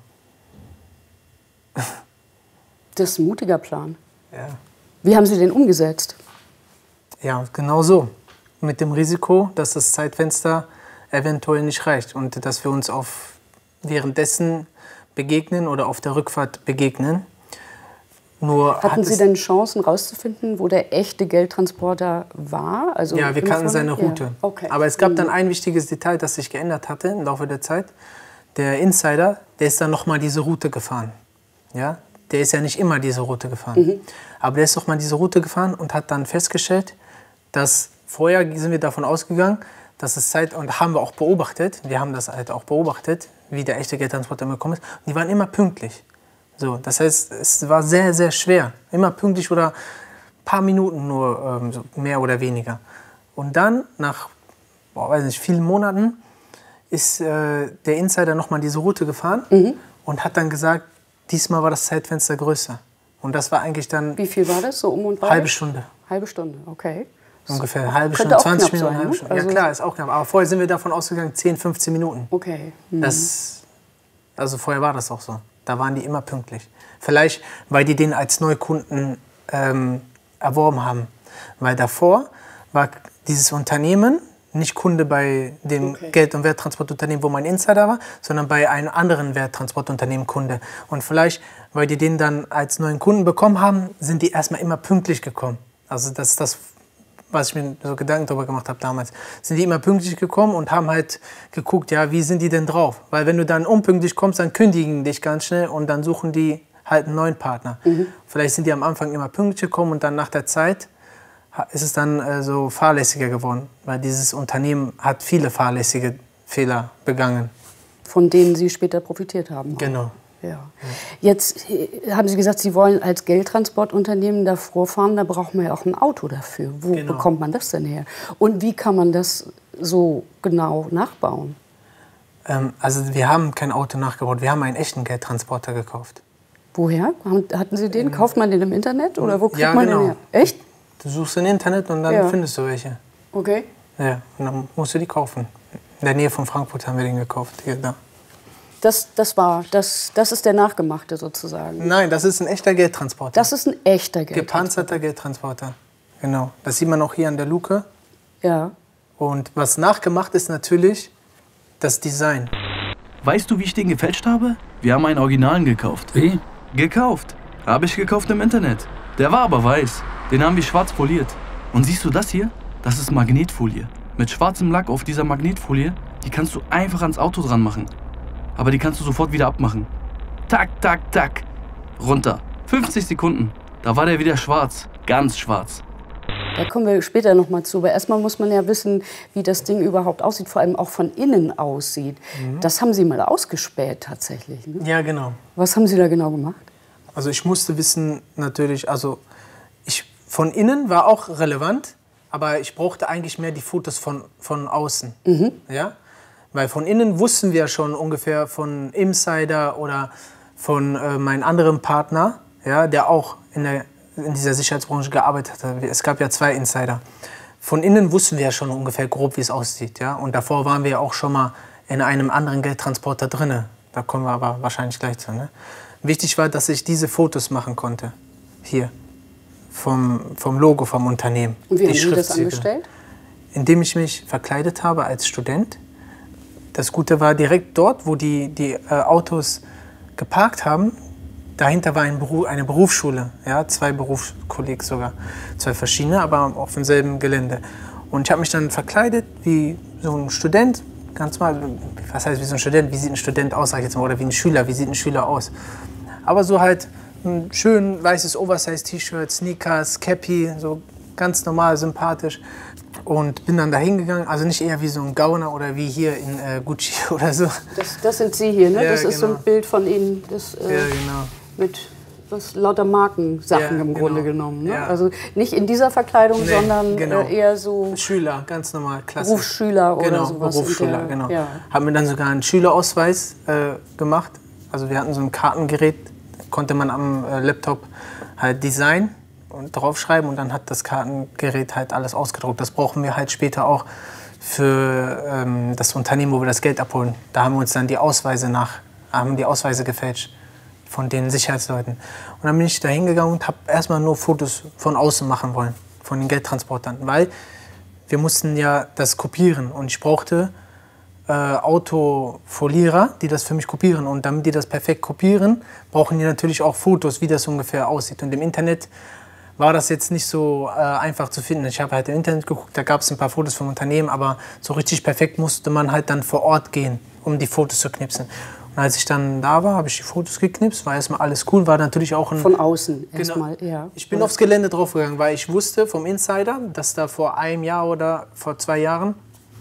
Speaker 1: Das ist ein mutiger Plan.
Speaker 2: Ja.
Speaker 1: Wie haben Sie den umgesetzt?
Speaker 2: Ja, genau so. Mit dem Risiko, dass das Zeitfenster eventuell nicht reicht und dass wir uns auf währenddessen begegnen oder auf der Rückfahrt begegnen. Nur
Speaker 1: Hatten
Speaker 2: hat
Speaker 1: Sie denn Chancen rauszufinden, wo der echte Geldtransporter war? Also
Speaker 2: ja, wir kannten seine Route.
Speaker 1: Ja. Okay.
Speaker 2: Aber es gab dann ein wichtiges Detail, das sich geändert hatte im Laufe der Zeit. Der Insider, der ist dann nochmal diese Route gefahren. Ja? Der ist ja nicht immer diese Route gefahren. Mhm. Aber der ist doch mal diese Route gefahren und hat dann festgestellt, dass vorher sind wir davon ausgegangen, dass es Zeit, und haben wir auch beobachtet, wir haben das halt auch beobachtet, wie der echte Geldtransporter immer gekommen ist. Und die waren immer pünktlich. So, das heißt, es war sehr, sehr schwer. Immer pünktlich oder ein paar Minuten nur, ähm, so mehr oder weniger. Und dann, nach boah, weiß nicht, vielen Monaten, ist äh, der Insider nochmal diese Route gefahren mhm. und hat dann gesagt, diesmal war das Zeitfenster größer. Und das war eigentlich dann...
Speaker 1: Wie viel war das, so um und bei?
Speaker 2: Halbe Stunde.
Speaker 1: Halbe Stunde, okay.
Speaker 2: Ungefähr eine halbe
Speaker 1: Könnte
Speaker 2: Stunde, zwanzig
Speaker 1: auch knapp
Speaker 2: Minuten.
Speaker 1: sein,
Speaker 2: Halbe
Speaker 1: ne?
Speaker 2: Stunde.
Speaker 1: Also
Speaker 2: ja klar, ist auch knapp. Aber vorher sind wir davon ausgegangen, zehn, fünfzehn Minuten.
Speaker 1: Okay. Mhm.
Speaker 2: Das, also vorher war das auch so. Da waren die immer pünktlich. Vielleicht, weil die den als Neukunden ähm, erworben haben. Weil davor war dieses Unternehmen nicht Kunde bei dem
Speaker 1: Okay.
Speaker 2: Geld- und Werttransportunternehmen, wo mein Insider war, sondern bei einem anderen Werttransportunternehmen Kunde. Und vielleicht, weil die den dann als neuen Kunden bekommen haben, sind die erstmal immer pünktlich gekommen. Also das ist das, was ich mir so Gedanken darüber gemacht habe damals. Sind die immer pünktlich gekommen und haben halt geguckt, ja, wie sind die denn drauf? Weil wenn du dann unpünktlich kommst, dann kündigen dich ganz schnell und dann suchen die halt einen neuen Partner. Mhm. Vielleicht sind die am Anfang immer pünktlich gekommen und dann nach der Zeit ist es dann äh, so fahrlässiger geworden. Weil dieses Unternehmen hat viele fahrlässige Fehler begangen.
Speaker 1: Von denen Sie später profitiert haben.
Speaker 2: Genau.
Speaker 1: Ja. Jetzt äh, haben Sie gesagt, Sie wollen als Geldtransportunternehmen da vorfahren, da braucht man ja auch ein Auto dafür. Wo
Speaker 2: Genau.
Speaker 1: bekommt man das denn her? Und wie kann man das so genau nachbauen?
Speaker 2: Ähm, also wir haben kein Auto nachgebaut, wir haben einen echten Geldtransporter gekauft.
Speaker 1: Woher? Haben- Hatten Sie den? Kauft man den im Internet oder wo kriegt
Speaker 2: Ja,
Speaker 1: man
Speaker 2: genau.
Speaker 1: den her? Echt?
Speaker 2: Du suchst im Internet und dann
Speaker 1: Ja.
Speaker 2: findest du welche.
Speaker 1: Okay.
Speaker 2: Ja, und dann musst du die kaufen. In der Nähe von Frankfurt haben wir den gekauft. Hier, da.
Speaker 1: Das, das war, das, das ist der Nachgemachte sozusagen.
Speaker 2: Nein, das ist ein echter Geldtransporter.
Speaker 1: Das ist ein echter Geld.
Speaker 2: Gepanzerter Geldtransporter. Genau. Das sieht man auch hier an der Luke.
Speaker 1: Ja.
Speaker 2: Und was nachgemacht ist natürlich das Design.
Speaker 3: Weißt du, wie ich den gefälscht habe? Wir haben einen Originalen gekauft.
Speaker 4: Wie?
Speaker 3: Gekauft. Habe ich gekauft im Internet. Der war aber weiß. Den haben wir schwarz poliert. Und siehst du das hier? Das ist Magnetfolie. Mit schwarzem Lack auf dieser Magnetfolie, die kannst du einfach ans Auto dran machen. Aber die kannst du sofort wieder abmachen. Tak, tak, tak. Runter. fünfzig Sekunden. Da war der wieder schwarz. Ganz schwarz.
Speaker 1: Da kommen wir später noch mal zu. Aber erstmal muss man ja wissen, wie das Ding überhaupt aussieht, vor allem auch von innen aussieht. Mhm. Das haben Sie mal ausgespäht tatsächlich. Ne?
Speaker 2: Ja, genau.
Speaker 1: Was haben Sie da genau gemacht?
Speaker 2: Also ich musste wissen natürlich, also ich, von innen war auch relevant, aber ich brauchte eigentlich mehr die Fotos von, von außen. Mhm. Ja? Weil von innen wussten wir schon ungefähr von Insider oder von äh, meinem anderen Partner, ja, der auch in, der, in dieser Sicherheitsbranche gearbeitet hat. Es gab ja zwei Insider. Von innen wussten wir ja schon ungefähr grob, wie es aussieht. Ja? Und davor waren wir ja auch schon mal in einem anderen Geldtransporter drin. Da kommen wir aber wahrscheinlich gleich zu. Ne? Wichtig war, dass ich diese Fotos machen konnte. Hier. Vom, vom Logo vom Unternehmen.
Speaker 1: Und wie
Speaker 2: die
Speaker 1: haben Sie das
Speaker 2: Schriftzüge.
Speaker 1: angestellt?
Speaker 2: Indem ich mich verkleidet habe als Student. Das Gute war, direkt dort, wo die, die äh, Autos geparkt haben, dahinter war ein Beruf, eine Berufsschule. Ja, zwei Berufskollegs sogar. Zwei verschiedene, aber auf demselben Gelände. Und ich habe mich dann verkleidet wie so ein Student. Ganz mal, was heißt wie so ein Student? Wie sieht ein Student aus, sag ich jetzt mal? Oder wie ein Schüler, wie sieht ein Schüler aus? Aber so halt ein schön weißes Oversize-T-Shirt, Sneakers, Cappy, so ganz normal, sympathisch. Und bin dann da hingegangen, also nicht eher wie so ein Gauner oder wie hier in äh, Gucci oder so.
Speaker 1: Das, das sind Sie hier, ne?
Speaker 2: Ja,
Speaker 1: das ist so
Speaker 2: genau.
Speaker 1: ein Bild von Ihnen. Das, äh,
Speaker 2: Ja, genau.
Speaker 1: Mit was, lauter Markensachen
Speaker 2: Ja,
Speaker 1: im
Speaker 2: genau.
Speaker 1: Grunde genommen. Ne?
Speaker 2: Ja.
Speaker 1: Also nicht in dieser Verkleidung,
Speaker 2: Nee,
Speaker 1: sondern
Speaker 2: genau.
Speaker 1: äh, eher so
Speaker 2: Schüler, ganz normal, klassisch.
Speaker 1: Berufsschüler oder
Speaker 2: genau,
Speaker 1: sowas.
Speaker 2: Berufsschüler,
Speaker 1: in der,
Speaker 2: genau.
Speaker 1: Ja.
Speaker 2: Haben mir dann sogar einen Schülerausweis äh, gemacht. Also wir hatten so ein Kartengerät, konnte man am äh, Laptop halt designen und draufschreiben und dann hat das Kartengerät halt alles ausgedruckt. Das brauchen wir halt später auch für ähm, das Unternehmen, wo wir das Geld abholen. Da haben wir uns dann die Ausweise nach, haben die Ausweise gefälscht von den Sicherheitsleuten. Und dann bin ich da hingegangen und habe erstmal nur Fotos von außen machen wollen, von den Geldtransportern, weil wir mussten ja das kopieren und ich brauchte äh, Autofolierer, die das für mich kopieren. Und damit die das perfekt kopieren, brauchen die natürlich auch Fotos, wie das ungefähr aussieht. Und im Internet war das jetzt nicht so äh, einfach zu finden. Ich habe halt im Internet geguckt, da gab es ein paar Fotos vom Unternehmen, aber so richtig perfekt musste man halt dann vor Ort gehen, um die Fotos zu knipsen. Und als ich dann da war, habe ich die Fotos geknipst, war erstmal alles cool, war natürlich auch ein...
Speaker 1: Von außen
Speaker 2: Genau.
Speaker 1: erstmal, ja.
Speaker 2: Ich bin aufs Gelände draufgegangen, weil ich wusste vom Insider, dass da vor einem Jahr oder vor zwei Jahren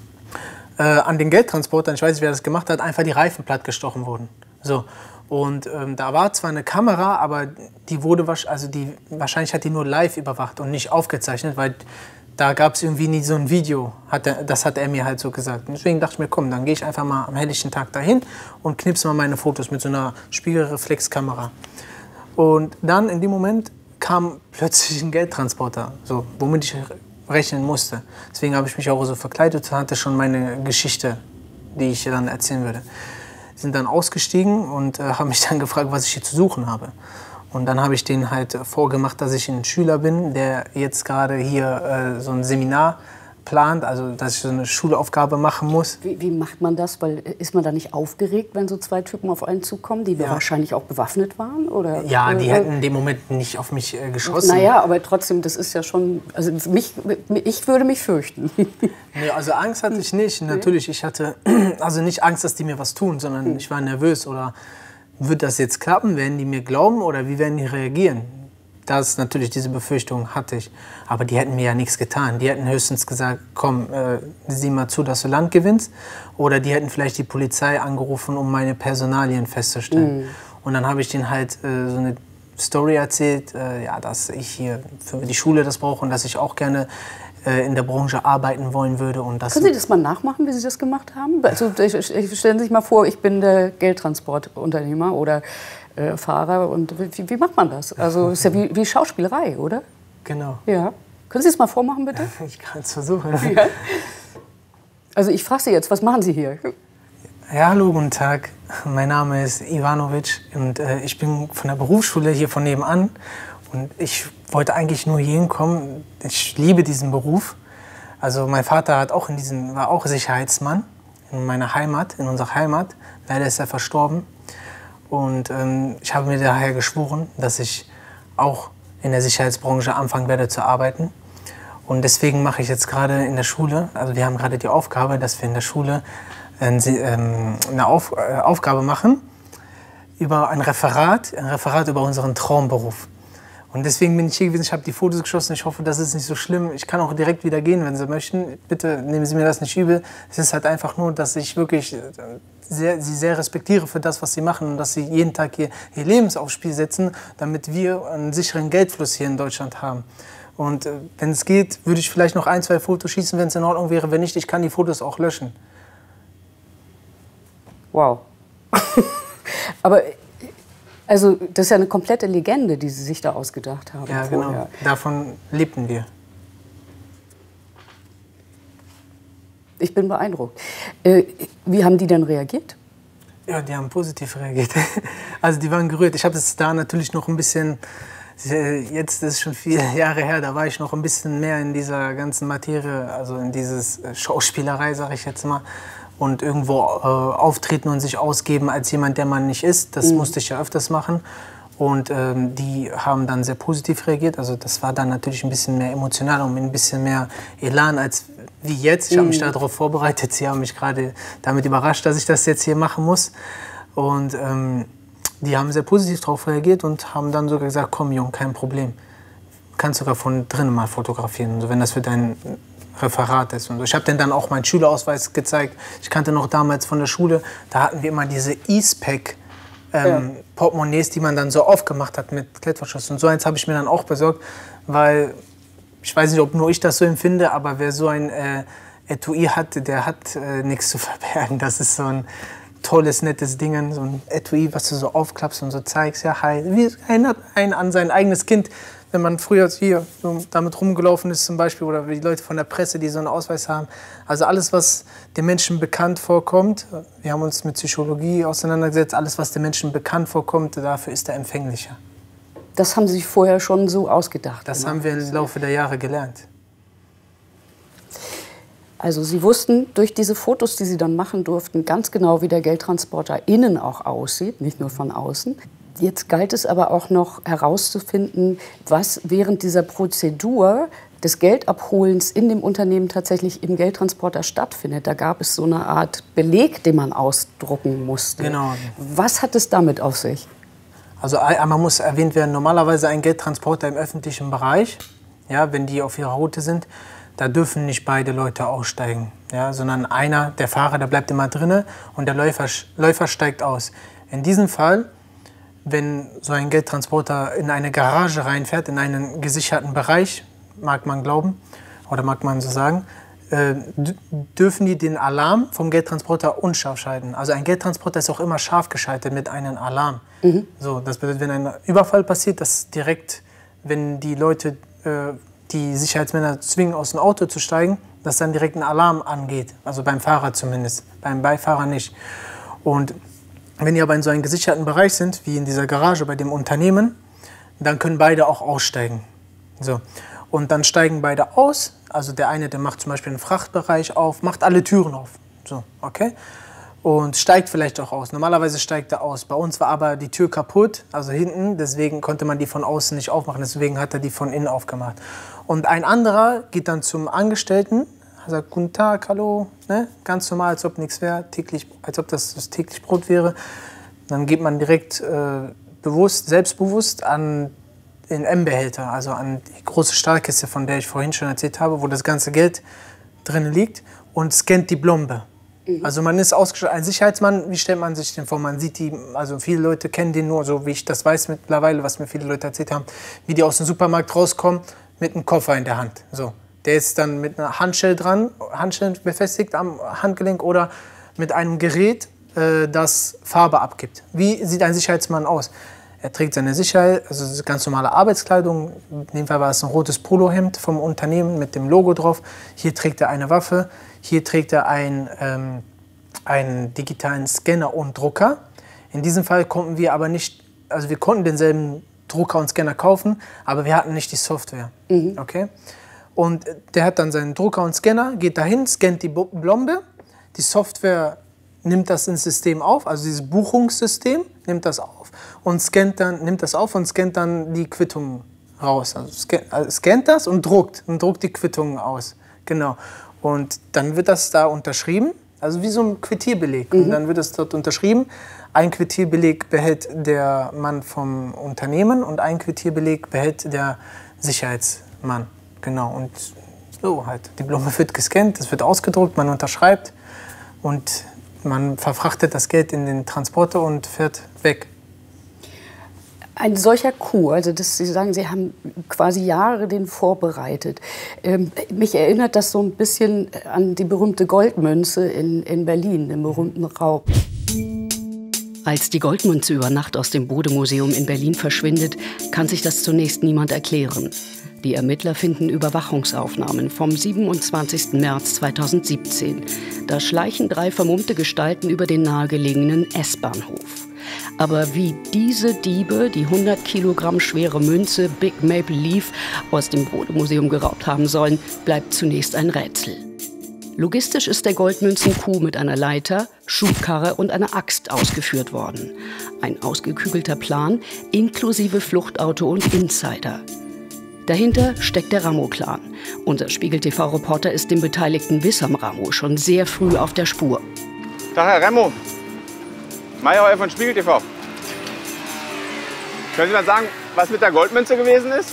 Speaker 2: äh, an den Geldtransportern, ich weiß nicht, wer das gemacht hat, einfach die Reifen plattgestochen wurden. So. Und ähm, da war zwar eine Kamera, aber die wurde also die, wahrscheinlich hat die nur live überwacht und nicht aufgezeichnet, weil da gab es irgendwie nie so ein Video. Hat er, das hat er mir halt so gesagt. Und deswegen dachte ich mir, komm, dann gehe ich einfach mal am helllichten Tag dahin und knipse mal meine Fotos mit so einer Spiegelreflexkamera. Und dann in dem Moment kam plötzlich ein Geldtransporter, so, womit ich rechnen musste. Deswegen habe ich mich auch so verkleidet und hatte schon meine Geschichte, die ich dann erzählen würde. Sind dann ausgestiegen und äh, haben mich dann gefragt, was ich hier zu suchen habe. Und dann habe ich denen halt vorgemacht, dass ich ein Schüler bin, der jetzt gerade hier äh, so ein Seminar plant, also dass ich so eine Schulaufgabe machen muss.
Speaker 1: Wie, wie macht man das? Weil, ist man da nicht aufgeregt, wenn so zwei Typen auf einen zukommen, die ja. wahrscheinlich auch bewaffnet waren? Oder,
Speaker 2: ja, die
Speaker 1: äh,
Speaker 2: hätten in dem Moment nicht auf mich äh, geschossen.
Speaker 1: Naja, aber trotzdem, das ist ja schon, also mich, ich würde mich fürchten.
Speaker 2: Nee, also Angst hatte ich nicht. Natürlich, ich hatte also nicht Angst, dass die mir was tun, sondern hm. ich war nervös. Oder wird das jetzt klappen? Werden die mir glauben oder wie werden die reagieren? Das natürlich, diese Befürchtung hatte ich. Aber die hätten mir ja nichts getan. Die hätten höchstens gesagt, komm, äh, sieh mal zu, dass du Land gewinnst. Oder die hätten vielleicht die Polizei angerufen, um meine Personalien festzustellen. Mm. Und dann habe ich denen halt äh, so eine Story erzählt, äh, ja, dass ich hier für die Schule das brauche und dass ich auch gerne äh, in der Branche arbeiten wollen würde. Und das
Speaker 1: Können Sie das mal nachmachen, wie Sie das gemacht haben? Also, ich, ich, stellen Sie sich mal vor, ich bin der Geldtransportunternehmer oder Äh, Fahrer und wie, wie macht man das? Also ist ja wie, wie Schauspielerei, oder?
Speaker 2: Genau.
Speaker 1: Ja. Können Sie es mal vormachen, bitte?
Speaker 2: Ich kann es versuchen.
Speaker 1: Ja. Also ich frage Sie jetzt, was machen Sie hier?
Speaker 2: Ja, hallo, guten Tag. Mein Name ist Ivanovic und äh, ich bin von der Berufsschule hier von nebenan. Und ich wollte eigentlich nur hier hinkommen. Ich liebe diesen Beruf. Also mein Vater hat auch in diesen, war auch Sicherheitsmann in meiner Heimat, in unserer Heimat. Leider ist er verstorben. Und ähm, ich habe mir daher geschworen, dass ich auch in der Sicherheitsbranche anfangen werde zu arbeiten. Und deswegen mache ich jetzt gerade in der Schule, also wir haben gerade die Aufgabe, dass wir in der Schule äh, ähm, eine Auf, äh, Aufgabe machen über ein Referat, ein Referat über unseren Traumberuf. Und deswegen bin ich hier gewesen, ich habe die Fotos geschossen, ich hoffe, das ist nicht so schlimm. Ich kann auch direkt wieder gehen, wenn Sie möchten. Bitte nehmen Sie mir das nicht übel. Es ist halt einfach nur, dass ich wirklich sehr, Sie sehr respektiere für das, was Sie machen und dass Sie jeden Tag hier Ihr Leben aufs Spiel setzen, damit wir einen sicheren Geldfluss hier in Deutschland haben. Und äh, wenn es geht, würde ich vielleicht noch ein, zwei Fotos schießen, wenn es in Ordnung wäre. Wenn nicht, ich kann die Fotos auch löschen.
Speaker 1: Wow. Aber also das ist ja eine komplette Legende, die Sie sich da ausgedacht haben.
Speaker 2: Ja,
Speaker 1: vorher.
Speaker 2: genau. Davon lebten wir.
Speaker 1: Ich bin beeindruckt. Äh, wie haben die denn reagiert?
Speaker 2: Ja, die haben positiv reagiert. Also die waren gerührt. Ich habe es da natürlich noch ein bisschen, jetzt ist es schon viele Jahre her, da war ich noch ein bisschen mehr in dieser ganzen Materie, also in dieses Schauspielerei, sage ich jetzt mal. Und irgendwo äh, auftreten und sich ausgeben als jemand, der man nicht ist. Das mhm. musste ich ja öfters machen. Und ähm, die haben dann sehr positiv reagiert. Also das war dann natürlich ein bisschen mehr emotional und ein bisschen mehr Elan als wie jetzt. Ich habe mich darauf vorbereitet. Sie haben mich gerade damit überrascht, dass ich das jetzt hier machen muss. Und ähm, die haben sehr positiv darauf reagiert und haben dann sogar gesagt, komm Jung, kein Problem. Du kannst sogar von drinnen mal fotografieren, also wenn das für dein Referat ist. Und so. Ich habe denen dann auch meinen Schülerausweis gezeigt. Ich kannte noch damals von der Schule, da hatten wir immer diese E-Spec ähm, ja. Portemonnaies, die man dann so aufgemacht hat mit Klettverschluss. Und so eins habe ich mir dann auch besorgt, weil ich weiß nicht, ob nur ich das so empfinde, aber wer so ein äh, Etui hat, der hat äh, nichts zu verbergen. Das ist so ein tolles, nettes Ding, so ein Etui, was du so aufklappst und so zeigst. Ja, hi. Wie erinnert einen an sein eigenes Kind, wenn man früher hier so damit rumgelaufen ist zum Beispiel, oder die Leute von der Presse, die so einen Ausweis haben. Also alles, was den Menschen bekannt vorkommt, wir haben uns mit Psychologie auseinandergesetzt, alles, was den Menschen bekannt vorkommt, dafür ist er empfänglicher.
Speaker 1: Das haben Sie sich vorher schon so ausgedacht?
Speaker 2: Das haben wir im Laufe der Jahre gelernt.
Speaker 1: Also Sie wussten durch diese Fotos, die Sie dann machen durften, ganz genau, wie der Geldtransporter innen auch aussieht, nicht nur von außen. Jetzt galt es aber auch noch herauszufinden, was während dieser Prozedur des Geldabholens in dem Unternehmen tatsächlich im Geldtransporter stattfindet. Da gab es so eine Art Beleg, den man ausdrucken musste.
Speaker 2: Genau.
Speaker 1: Was hat es damit auf sich?
Speaker 2: Also einmal muss erwähnt werden, normalerweise ein Geldtransporter im öffentlichen Bereich, ja, wenn die auf ihrer Route sind, da dürfen nicht beide Leute aussteigen, ja, sondern einer, der Fahrer, der bleibt immer drinne und der Läufer, Läufer steigt aus. In diesem Fall, wenn so ein Geldtransporter in eine Garage reinfährt, in einen gesicherten Bereich, mag man glauben oder mag man so sagen, äh, dürfen die den Alarm vom Geldtransporter unscharf schalten. Also ein Geldtransporter ist auch immer scharf geschaltet mit einem Alarm. Mhm. So, das bedeutet, wenn ein Überfall passiert, dass direkt, wenn die Leute, äh, die Sicherheitsmänner zwingen, aus dem Auto zu steigen, dass dann direkt ein Alarm angeht. Also beim Fahrer zumindest, beim Beifahrer nicht. Und wenn die aber in so einem gesicherten Bereich sind, wie in dieser Garage bei dem Unternehmen, dann können beide auch aussteigen. So. Und dann steigen beide aus. Also der eine, der macht zum Beispiel einen Frachtbereich auf, macht alle Türen auf. So, okay? Und steigt vielleicht auch aus. Normalerweise steigt er aus. Bei uns war aber die Tür kaputt, also hinten. Deswegen konnte man die von außen nicht aufmachen. Deswegen hat er die von innen aufgemacht. Und ein anderer geht dann zum Angestellten, sagt, guten Tag, hallo, ne? Ganz normal, als ob nichts wäre, täglich, als ob das, das täglich Brot wäre. Dann geht man direkt äh, bewusst, selbstbewusst an den M-Behälter, also an die große Stahlkiste, von der ich vorhin schon erzählt habe, wo das ganze Geld drin liegt, und scannt die Blombe. Mhm. Also man ist ausgestattet, ein Sicherheitsmann, wie stellt man sich den vor? Man sieht die, also viele Leute kennen den nur, so wie ich das weiß mittlerweile, was mir viele Leute erzählt haben, wie die aus dem Supermarkt rauskommen mit einem Koffer in der Hand. So. Der ist dann mit einer Handschelle dran, Handschellen befestigt am Handgelenk oder mit einem Gerät, äh, das Farbe abgibt. Wie sieht ein Sicherheitsmann aus? Er trägt seine Sicherheit, also ganz normale Arbeitskleidung. In dem Fall war es ein rotes Polohemd vom Unternehmen mit dem Logo drauf. Hier trägt er eine Waffe. Hier trägt er ein, ähm, einen digitalen Scanner und Drucker. In diesem Fall konnten wir aber nicht, also wir konnten denselben Drucker und Scanner kaufen, aber wir hatten nicht die Software. Mhm. Okay? Und der hat dann seinen Drucker und Scanner, geht dahin, scannt die Blombe. Die Software nimmt das ins System auf, also dieses Buchungssystem nimmt das auf und scannt dann, nimmt das auf und scannt dann die Quittungen raus. Also scannt, also scannt das und druckt, und druckt die Quittungen aus. Genau. Und dann wird das da unterschrieben, also wie so ein Quittierbeleg. Mhm. Und dann wird es dort unterschrieben. Ein Quittierbeleg behält der Mann vom Unternehmen und ein Quittierbeleg behält der Sicherheitsmann. Genau. Und so halt. Die Blume wird gescannt, es wird ausgedruckt, man unterschreibt und man verfrachtet das Geld in den Transporter und fährt weg.
Speaker 1: Ein solcher Coup, also das, Sie sagen, Sie haben quasi Jahre den vorbereitet. Ähm, mich erinnert das so ein bisschen an die berühmte Goldmünze in, in Berlin, den berühmten Raub. Als die Goldmünze über Nacht aus dem Bode-Museum in Berlin verschwindet, kann sich das zunächst niemand erklären. Die Ermittler finden Überwachungsaufnahmen vom siebenundzwanzigsten März zweitausendsiebzehn. Da schleichen drei vermummte Gestalten über den nahegelegenen S-Bahnhof. Aber wie diese Diebe die hundert Kilogramm schwere Münze Big Maple Leaf aus dem Bode-Museum geraubt haben sollen, bleibt zunächst ein Rätsel. Logistisch ist der Goldmünzen-Coup mit einer Leiter, Schubkarre und einer Axt ausgeführt worden. Ein ausgekügelter Plan inklusive Fluchtauto und Insider. Dahinter steckt der Ramo-Clan. Unser Spiegel-T V-Reporter ist dem Beteiligten Wissam Ramo schon sehr früh auf der Spur.
Speaker 4: Tag, Herr Ramo. Meyerheuer von Spiegel-T V. Können Sie mal sagen, was mit der Goldmünze gewesen ist?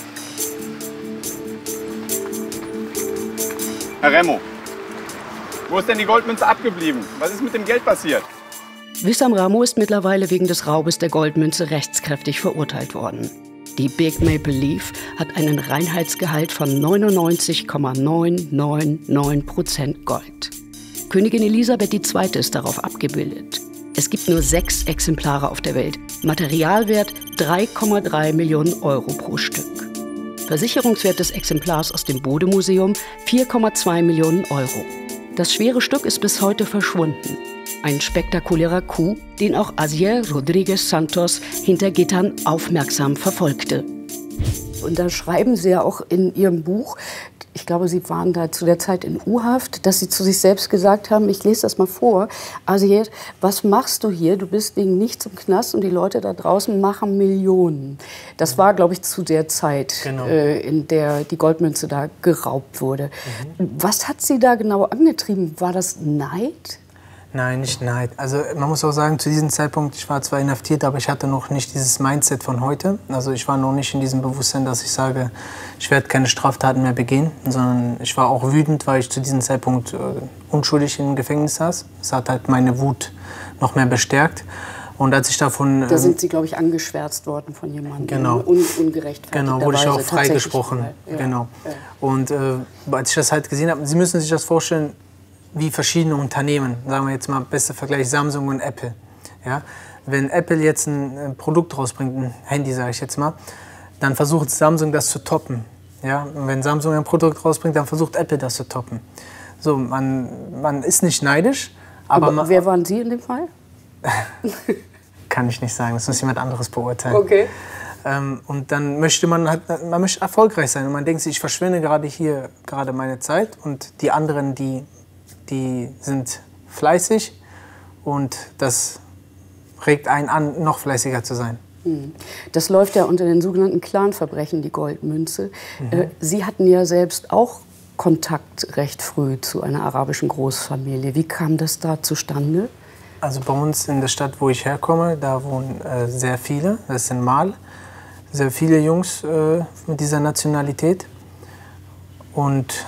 Speaker 4: Herr Ramo, wo ist denn die Goldmünze abgeblieben? Was ist mit dem Geld passiert?
Speaker 1: Wissam Ramo ist mittlerweile wegen des Raubes der Goldmünze rechtskräftig verurteilt worden. Die Big Maple Leaf hat einen Reinheitsgehalt von neunundneunzig Komma neunhundertneunundneunzig Prozent Gold. Königin Elisabeth die Zweite ist darauf abgebildet. Es gibt nur sechs Exemplare auf der Welt. Materialwert drei Komma drei Millionen Euro pro Stück. Versicherungswert des Exemplars aus dem Bode-Museum vier Komma zwei Millionen Euro. Das schwere Stück ist bis heute verschwunden. Ein spektakulärer Coup, den auch Asier Rodriguez Santos hinter Gittern aufmerksam verfolgte. Und da schreiben Sie ja auch in Ihrem Buch, ich glaube, Sie waren da zu der Zeit in U-Haft, dass Sie zu sich selbst gesagt haben, ich lese das mal vor, Asier, was machst du hier? Du bist wegen nichts im Knast und die Leute da draußen machen Millionen. Das war, glaube ich, zu der Zeit, genau. äh, in der die Goldmünze da geraubt wurde. Mhm. Was hat Sie da genau angetrieben? War das Neid?
Speaker 2: Nein, nicht Neid. Also man muss auch sagen, zu diesem Zeitpunkt, ich war zwar inhaftiert, aber ich hatte noch nicht dieses Mindset von heute. Also ich war noch nicht in diesem Bewusstsein, dass ich sage, ich werde keine Straftaten mehr begehen, sondern ich war auch wütend, weil ich zu diesem Zeitpunkt äh, unschuldig im Gefängnis saß. Das hat halt meine Wut noch mehr bestärkt. Und als ich davon...
Speaker 1: Da sind Sie, glaube ich, angeschwärzt worden von jemandem.
Speaker 2: Genau.
Speaker 1: Un ungerechtfertigt.
Speaker 2: Genau, wurde ich auch freigesprochen. Ja. Genau. Ja. Und äh, als ich das halt gesehen habe, Sie müssen sich das vorstellen, wie verschiedene Unternehmen, sagen wir jetzt mal, bester Vergleich, Samsung und Apple. Ja? Wenn Apple jetzt ein Produkt rausbringt, ein Handy, sage ich jetzt mal, dann versucht Samsung das zu toppen. Ja? Und wenn Samsung ein Produkt rausbringt, dann versucht Apple das zu toppen. So, man, man ist nicht neidisch, aber...
Speaker 1: aber
Speaker 2: man,
Speaker 1: wer waren Sie in dem Fall?
Speaker 2: Kann ich nicht sagen, das muss jemand anderes beurteilen.
Speaker 1: Okay.
Speaker 2: Ähm, und dann möchte man halt, man möchte erfolgreich sein und man denkt sich, ich verschwende gerade hier gerade meine Zeit und die anderen, die, die sind fleißig und das regt einen an, noch fleißiger zu sein.
Speaker 1: Das läuft ja unter den sogenannten Clanverbrechen, die Goldmünze.
Speaker 2: Mhm.
Speaker 1: Sie hatten ja selbst auch Kontakt recht früh zu einer arabischen Großfamilie. Wie kam das da zustande?
Speaker 2: Also bei uns in der Stadt, wo ich herkomme, da wohnen äh, sehr viele, das ist in Mal, sehr viele Jungs äh, mit dieser Nationalität. Und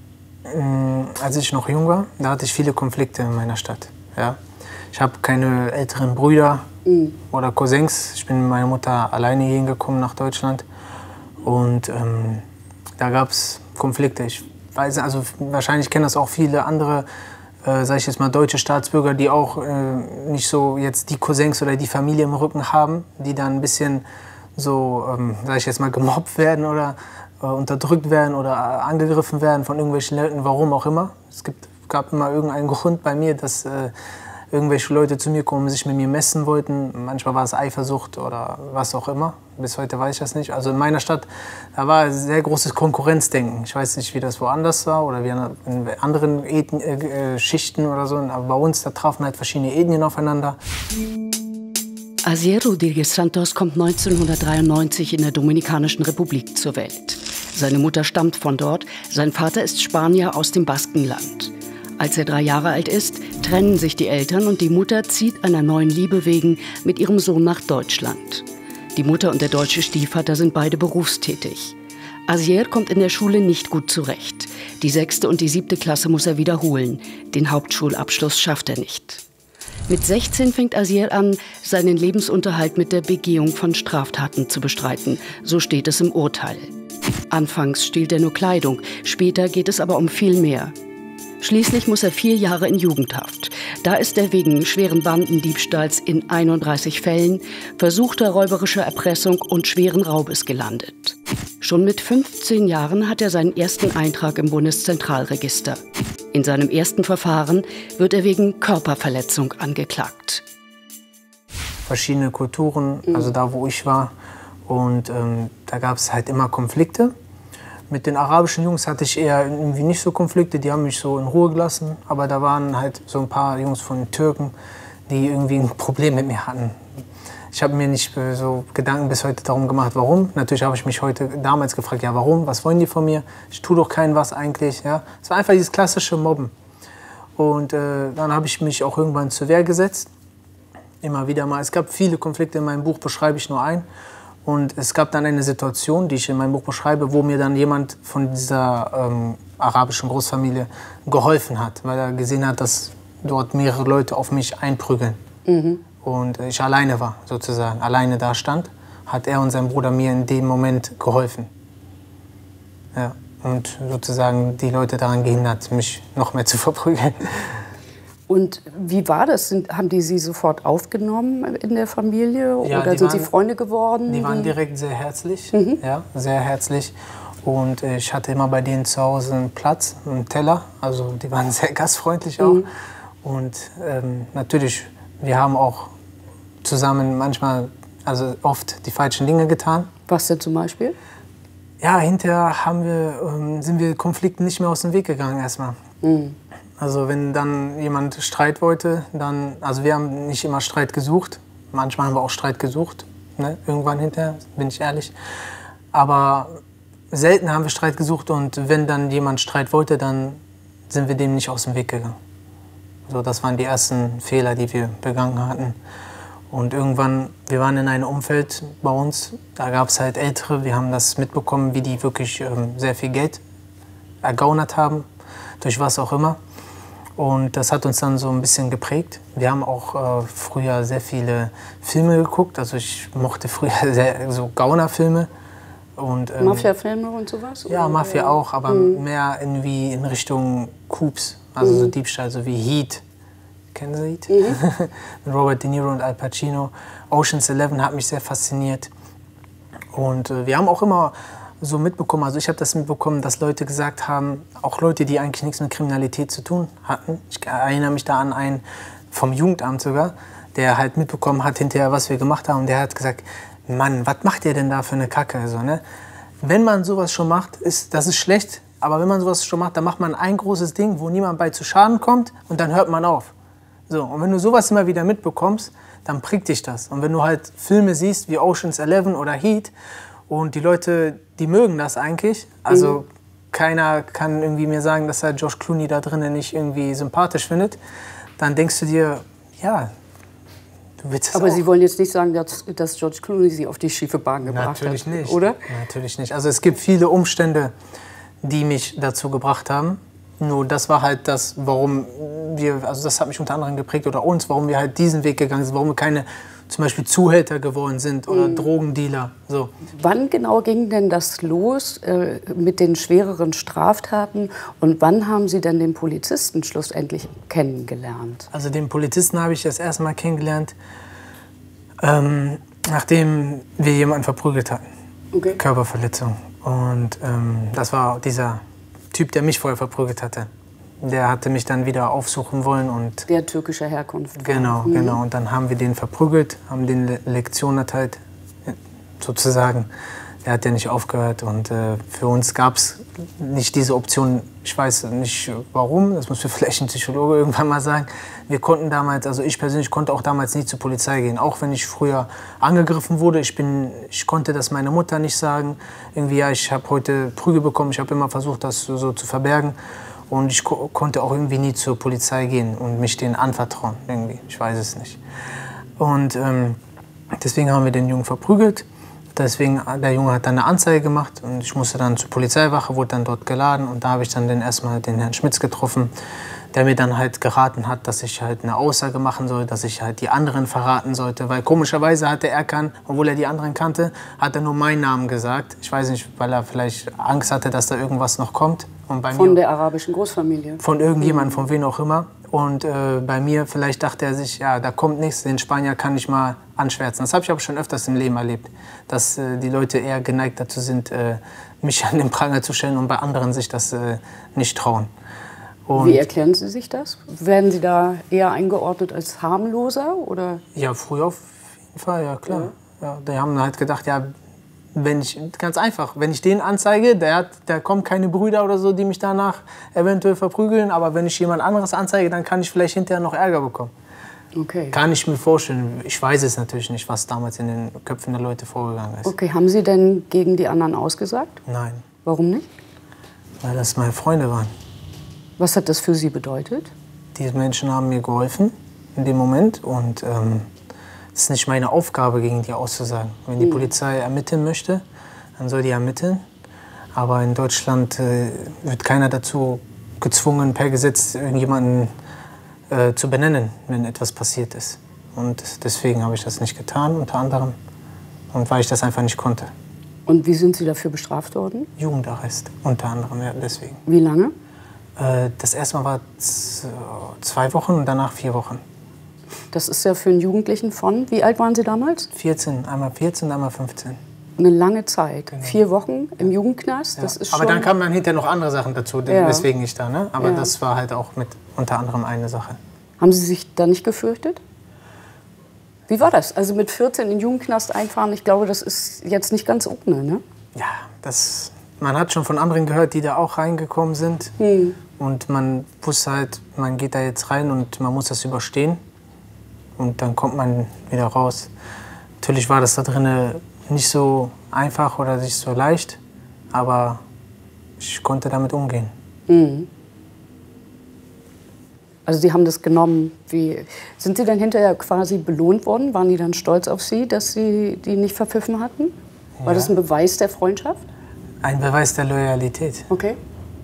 Speaker 2: äh, als ich noch jung war, da hatte ich viele Konflikte in meiner Stadt. Ja? Ich habe keine älteren Brüder mhm. oder Cousins. Ich bin mit meiner Mutter alleine hier hingekommen nach Deutschland. Und ähm, da gab es Konflikte. Ich weiß, also wahrscheinlich kennen das auch viele andere, äh, sag ich jetzt mal, deutsche Staatsbürger, die auch äh, nicht so jetzt die Cousins oder die Familie im Rücken haben, die dann ein bisschen so, ähm, sag ich jetzt mal, gemobbt werden oder äh, unterdrückt werden oder äh, angegriffen werden von irgendwelchen Leuten, warum auch immer. Es gibt, gab immer irgendeinen Grund bei mir, dass äh, irgendwelche Leute zu mir kommen, sich mit mir messen wollten. Manchmal war es Eifersucht oder was auch immer. Bis heute weiß ich das nicht. Also in meiner Stadt, da war sehr großes Konkurrenzdenken. Ich weiß nicht, wie das woanders war oder wie in anderen Ethen, äh, Schichten oder so. Aber bei uns, da trafen halt verschiedene Ethnien aufeinander.
Speaker 1: Asier Rodriguez Santos kommt neunzehnhundertdreiundneunzig in der Dominikanischen Republik zur Welt. Seine Mutter stammt von dort, sein Vater ist Spanier aus dem Baskenland. Als er drei Jahre alt ist, trennen sich die Eltern und die Mutter zieht einer neuen Liebe wegen mit ihrem Sohn nach Deutschland. Die Mutter und der deutsche Stiefvater sind beide berufstätig. Asier kommt in der Schule nicht gut zurecht. Die sechste und die siebte Klasse muss er wiederholen. Den Hauptschulabschluss schafft er nicht. Mit sechzehn fängt Asier an, seinen Lebensunterhalt mit der Begehung von Straftaten zu bestreiten. So steht es im Urteil. Anfangs stiehlt er nur Kleidung, später geht es aber um viel mehr. Schließlich muss er vier Jahre in Jugendhaft. Da ist er wegen schweren Bandendiebstahls in einunddreißig Fällen, versuchter räuberischer Erpressung und schweren Raubes gelandet. Schon mit fünfzehn Jahren hat er seinen ersten Eintrag im Bundeszentralregister. In seinem ersten Verfahren wird er wegen Körperverletzung angeklagt.
Speaker 2: Verschiedene Kulturen, also da, wo ich war. Und ähm, da gab es halt immer Konflikte. Mit den arabischen Jungs hatte ich eher irgendwie nicht so Konflikte, die haben mich so in Ruhe gelassen. Aber da waren halt so ein paar Jungs von den Türken, die irgendwie ein Problem mit mir hatten. Ich habe mir nicht so Gedanken bis heute darum gemacht, warum. Natürlich habe ich mich heute damals gefragt, ja warum, was wollen die von mir? Ich tue doch keinem was eigentlich. Ja? Es war einfach dieses klassische Mobben. Und äh, dann habe ich mich auch irgendwann zur Wehr gesetzt. Immer wieder mal. Es gab viele Konflikte, in meinem Buch beschreibe ich nur einen. Und es gab dann eine Situation, die ich in meinem Buch beschreibe, wo mir dann jemand von dieser ähm, arabischen Großfamilie geholfen hat, weil er gesehen hat, dass dort mehrere Leute auf mich einprügeln. Mhm. Und ich alleine war, sozusagen, alleine da stand, hat er und sein Bruder mir in dem Moment geholfen. Ja, und sozusagen die Leute daran gehindert, mich noch mehr zu verprügeln.
Speaker 1: Und wie war das? Sind, haben die Sie sofort aufgenommen in der Familie?
Speaker 2: Ja,
Speaker 1: oder sind
Speaker 2: waren,
Speaker 1: Sie Freunde geworden?
Speaker 2: Die waren direkt sehr herzlich, mhm. ja, sehr herzlich. Und ich hatte immer bei denen zu Hause einen Platz, einen Teller. Also die waren sehr gastfreundlich auch. Mhm. Und ähm, natürlich, wir haben auch zusammen manchmal, also oft die falschen Dinge getan.
Speaker 1: Was denn zum Beispiel?
Speaker 2: Ja, hinterher haben wir, ähm, sind wir Konflikten nicht mehr aus dem Weg gegangen erstmal. Mhm. Also wenn dann jemand Streit wollte, dann, also wir haben nicht immer Streit gesucht. Manchmal haben wir auch Streit gesucht, ne? Irgendwann hinterher, bin ich ehrlich. Aber selten haben wir Streit gesucht und wenn dann jemand Streit wollte, dann sind wir dem nicht aus dem Weg gegangen. So, das waren die ersten Fehler, die wir begangen hatten. Und irgendwann, wir waren in einem Umfeld bei uns, da gab es halt Ältere, wir haben das mitbekommen, wie die wirklich ähm, sehr viel Geld ergaunert haben, durch was auch immer. Und das hat uns dann so ein bisschen geprägt. Wir haben auch äh, früher sehr viele Filme geguckt, also ich mochte früher sehr, so Gaunerfilme. Und, ähm,
Speaker 1: Mafia-Filme und sowas?
Speaker 2: Ja, Mafia auch, aber mhm. mehr irgendwie in Richtung Coups, also mhm. so Diebstahl, so wie Heat. Kennen Sie Heat? Mhm. Mit Robert De Niro und Al Pacino. Ocean's Eleven hat mich sehr fasziniert. Und äh, wir haben auch immer so mitbekommen, also ich habe das mitbekommen, dass Leute gesagt haben, auch Leute, die eigentlich nichts mit Kriminalität zu tun hatten. Ich erinnere mich da an einen vom Jugendamt sogar, der halt mitbekommen hat hinterher, was wir gemacht haben. Der hat gesagt, Mann, was macht ihr denn da für eine Kacke? Also, ne? Wenn man sowas schon macht, ist, das ist schlecht, aber wenn man sowas schon macht, dann macht man ein großes Ding, wo niemand bei zu Schaden kommt und dann hört man auf. So, und wenn du sowas immer wieder mitbekommst, dann prägt dich das. Und wenn du halt Filme siehst wie Ocean's Eleven oder Heat und die Leute, die mögen das eigentlich, also mhm. keiner kann irgendwie mir sagen, dass er George Clooney da drinnen nicht irgendwie sympathisch findet, dann denkst du dir, ja, du willst es
Speaker 1: Aber
Speaker 2: auch.
Speaker 1: Sie wollen jetzt nicht sagen, dass, dass George Clooney Sie auf die schiefe Bahn gebracht
Speaker 2: Natürlich
Speaker 1: hat,
Speaker 2: nicht.
Speaker 1: oder?
Speaker 2: Natürlich nicht. Also es gibt viele Umstände, die mich dazu gebracht haben. Nur das war halt das, warum wir, also das hat mich unter anderem geprägt oder uns, warum wir halt diesen Weg gegangen sind, warum wir keine zum Beispiel Zuhälter geworden sind oder mhm. Drogendealer. So.
Speaker 1: Wann genau ging denn das los äh, mit den schwereren Straftaten und wann haben Sie denn den Polizisten schlussendlich kennengelernt?
Speaker 2: Also den Polizisten habe ich das erste Mal kennengelernt, ähm, nachdem wir jemanden verprügelt hatten. Okay. Körperverletzung. Und ähm, das war dieser Typ, der mich vorher verprügelt hatte. Der hatte mich dann wieder aufsuchen wollen und...
Speaker 1: Der türkischer Herkunft.
Speaker 2: Genau, mhm. genau. Und dann haben wir den verprügelt, haben den Le Lektion erteilt, sozusagen. Der hat ja nicht aufgehört und äh, für uns gab es nicht diese Option. Ich weiß nicht warum, das muss mir vielleicht ein Psychologe irgendwann mal sagen. Wir konnten damals, also ich persönlich konnte auch damals nie zur Polizei gehen. Auch wenn ich früher angegriffen wurde, ich, bin, ich konnte das meiner Mutter nicht sagen. Irgendwie, ja, ich habe heute Prügel bekommen, ich habe immer versucht, das so, so zu verbergen. Und ich ko konnte auch irgendwie nie zur Polizei gehen und mich denen anvertrauen, irgendwie. Ich weiß es nicht. Und ähm, deswegen haben wir den Jungen verprügelt. Deswegen, der Junge hat dann eine Anzeige gemacht und ich musste dann zur Polizeiwache, wurde dann dort geladen und da habe ich dann den, erstmal den Herrn Schmitz getroffen, der mir dann halt geraten hat, dass ich halt eine Aussage machen soll, dass ich halt die anderen verraten sollte, weil komischerweise hatte Erkan, obwohl er die anderen kannte, hat er nur meinen Namen gesagt. Ich weiß nicht, weil er vielleicht Angst hatte, dass da irgendwas noch kommt. Und bei
Speaker 1: von
Speaker 2: mir,
Speaker 1: der arabischen Großfamilie? Von
Speaker 2: irgendjemandem, von wem auch immer. Und äh, bei mir, vielleicht dachte er sich, ja, da kommt nichts, den Spanier kann ich mal anschwärzen. Das habe ich aber schon öfters im Leben erlebt, dass äh, die Leute eher geneigt dazu sind, äh, mich an den Pranger zu stellen und bei anderen sich das äh, nicht trauen. Und
Speaker 1: wie erklären Sie sich das? Werden Sie da eher eingeordnet als harmloser? Oder?
Speaker 2: Ja, früher auf jeden Fall, ja klar. Ja. Ja, die haben halt gedacht, ja, wenn ich, ganz einfach, wenn ich den anzeige, der hat, da kommen keine Brüder oder so, die mich danach eventuell verprügeln. Aber wenn ich jemand anderes anzeige, dann kann ich vielleicht hinterher noch Ärger bekommen.
Speaker 1: Okay.
Speaker 2: Kann ich mir vorstellen. Ich weiß es natürlich nicht, was damals in den Köpfen der Leute vorgegangen ist.
Speaker 1: Okay, haben Sie denn gegen die anderen ausgesagt?
Speaker 2: Nein.
Speaker 1: Warum nicht?
Speaker 2: Weil das meine Freunde waren.
Speaker 1: Was hat das für Sie bedeutet?
Speaker 2: Diese Menschen haben mir geholfen in dem Moment und ähm, es ist nicht meine Aufgabe, gegen die auszusagen. Wenn die mhm. Polizei ermitteln möchte, dann soll die ermitteln. Aber in Deutschland äh, wird keiner dazu gezwungen, per Gesetz irgendjemanden äh, zu benennen, wenn etwas passiert ist. Und deswegen habe ich das nicht getan, unter anderem. Und weil ich das einfach nicht konnte.
Speaker 1: Und wie sind Sie dafür bestraft worden?
Speaker 2: Jugendarrest, unter anderem, ja, deswegen.
Speaker 1: Wie lange?
Speaker 2: Äh, das erste Mal war zwei Wochen und danach vier Wochen.
Speaker 1: Das ist ja für einen Jugendlichen von, wie alt waren Sie damals?
Speaker 2: vierzehn, einmal vierzehn, einmal fünfzehn.
Speaker 1: Eine lange Zeit, genau. Vier Wochen im
Speaker 2: ja.
Speaker 1: Jugendknast, das
Speaker 2: ja.
Speaker 1: ist schon...
Speaker 2: Aber dann kamen dann hinterher noch andere Sachen dazu,
Speaker 1: ja.
Speaker 2: deswegen nicht da, ne? Aber
Speaker 1: ja.
Speaker 2: das war halt auch mit unter anderem eine Sache.
Speaker 1: Haben Sie sich da nicht gefürchtet? Wie war das? Also mit vierzehn in den Jugendknast einfahren, ich glaube, das ist jetzt nicht ganz ohne, ne?
Speaker 2: Ja, das, man hat schon von anderen gehört, die da auch reingekommen sind. Hm. Und man wusste halt, man geht da jetzt rein und man muss das überstehen. Und dann kommt man wieder raus. Natürlich war das da drinnen nicht so einfach oder nicht so leicht, aber ich konnte damit umgehen.
Speaker 1: Mhm. Also Sie haben das genommen. Wie, sind Sie dann hinterher quasi belohnt worden? Waren die dann stolz auf Sie, dass Sie die nicht verpfiffen hatten? War ja. das ein Beweis der Freundschaft?
Speaker 2: Ein Beweis der Loyalität.
Speaker 1: Okay.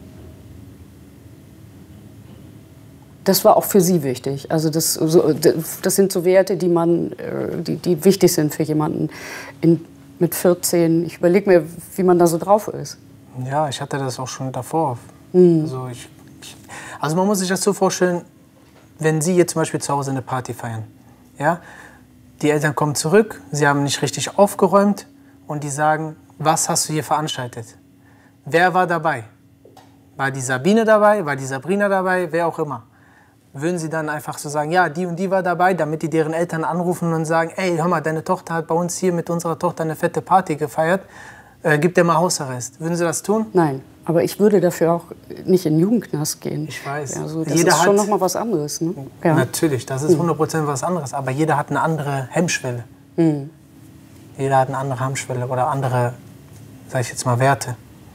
Speaker 1: Das war auch für Sie wichtig. Also das, das sind so Werte, die, man, die, die wichtig sind für jemanden in, mit vierzehn. Ich überlege mir, wie man da so drauf ist.
Speaker 2: Ja, ich hatte das auch schon davor.
Speaker 1: Mhm.
Speaker 2: Also, ich, ich, also man muss sich das so vorstellen, wenn Sie jetzt zum Beispiel zu Hause eine Party feiern. Ja? Die Eltern kommen zurück, sie haben nicht richtig aufgeräumt und die sagen, was hast du hier veranstaltet? Wer war dabei? War die Sabine dabei? War die Sabrina dabei? Wer auch immer. Würden sie dann einfach so sagen, ja, die und die war dabei, damit die deren Eltern anrufen und sagen, ey, hör mal, deine Tochter hat bei uns hier mit unserer Tochter eine fette Party gefeiert, äh, gib dir mal Hausarrest. Würden sie das tun?
Speaker 1: Nein, aber ich würde dafür auch nicht in den Jugendknast gehen.
Speaker 2: Ich weiß.
Speaker 1: Also das
Speaker 2: jeder
Speaker 1: ist schon
Speaker 2: hat,
Speaker 1: noch mal was anderes. Ne? Ja.
Speaker 2: Natürlich, das ist hundert Prozent was anderes, aber jeder hat eine andere Hemmschwelle.
Speaker 1: Mhm.
Speaker 2: Jeder hat eine andere Hemmschwelle oder andere, sag ich jetzt mal, Werte.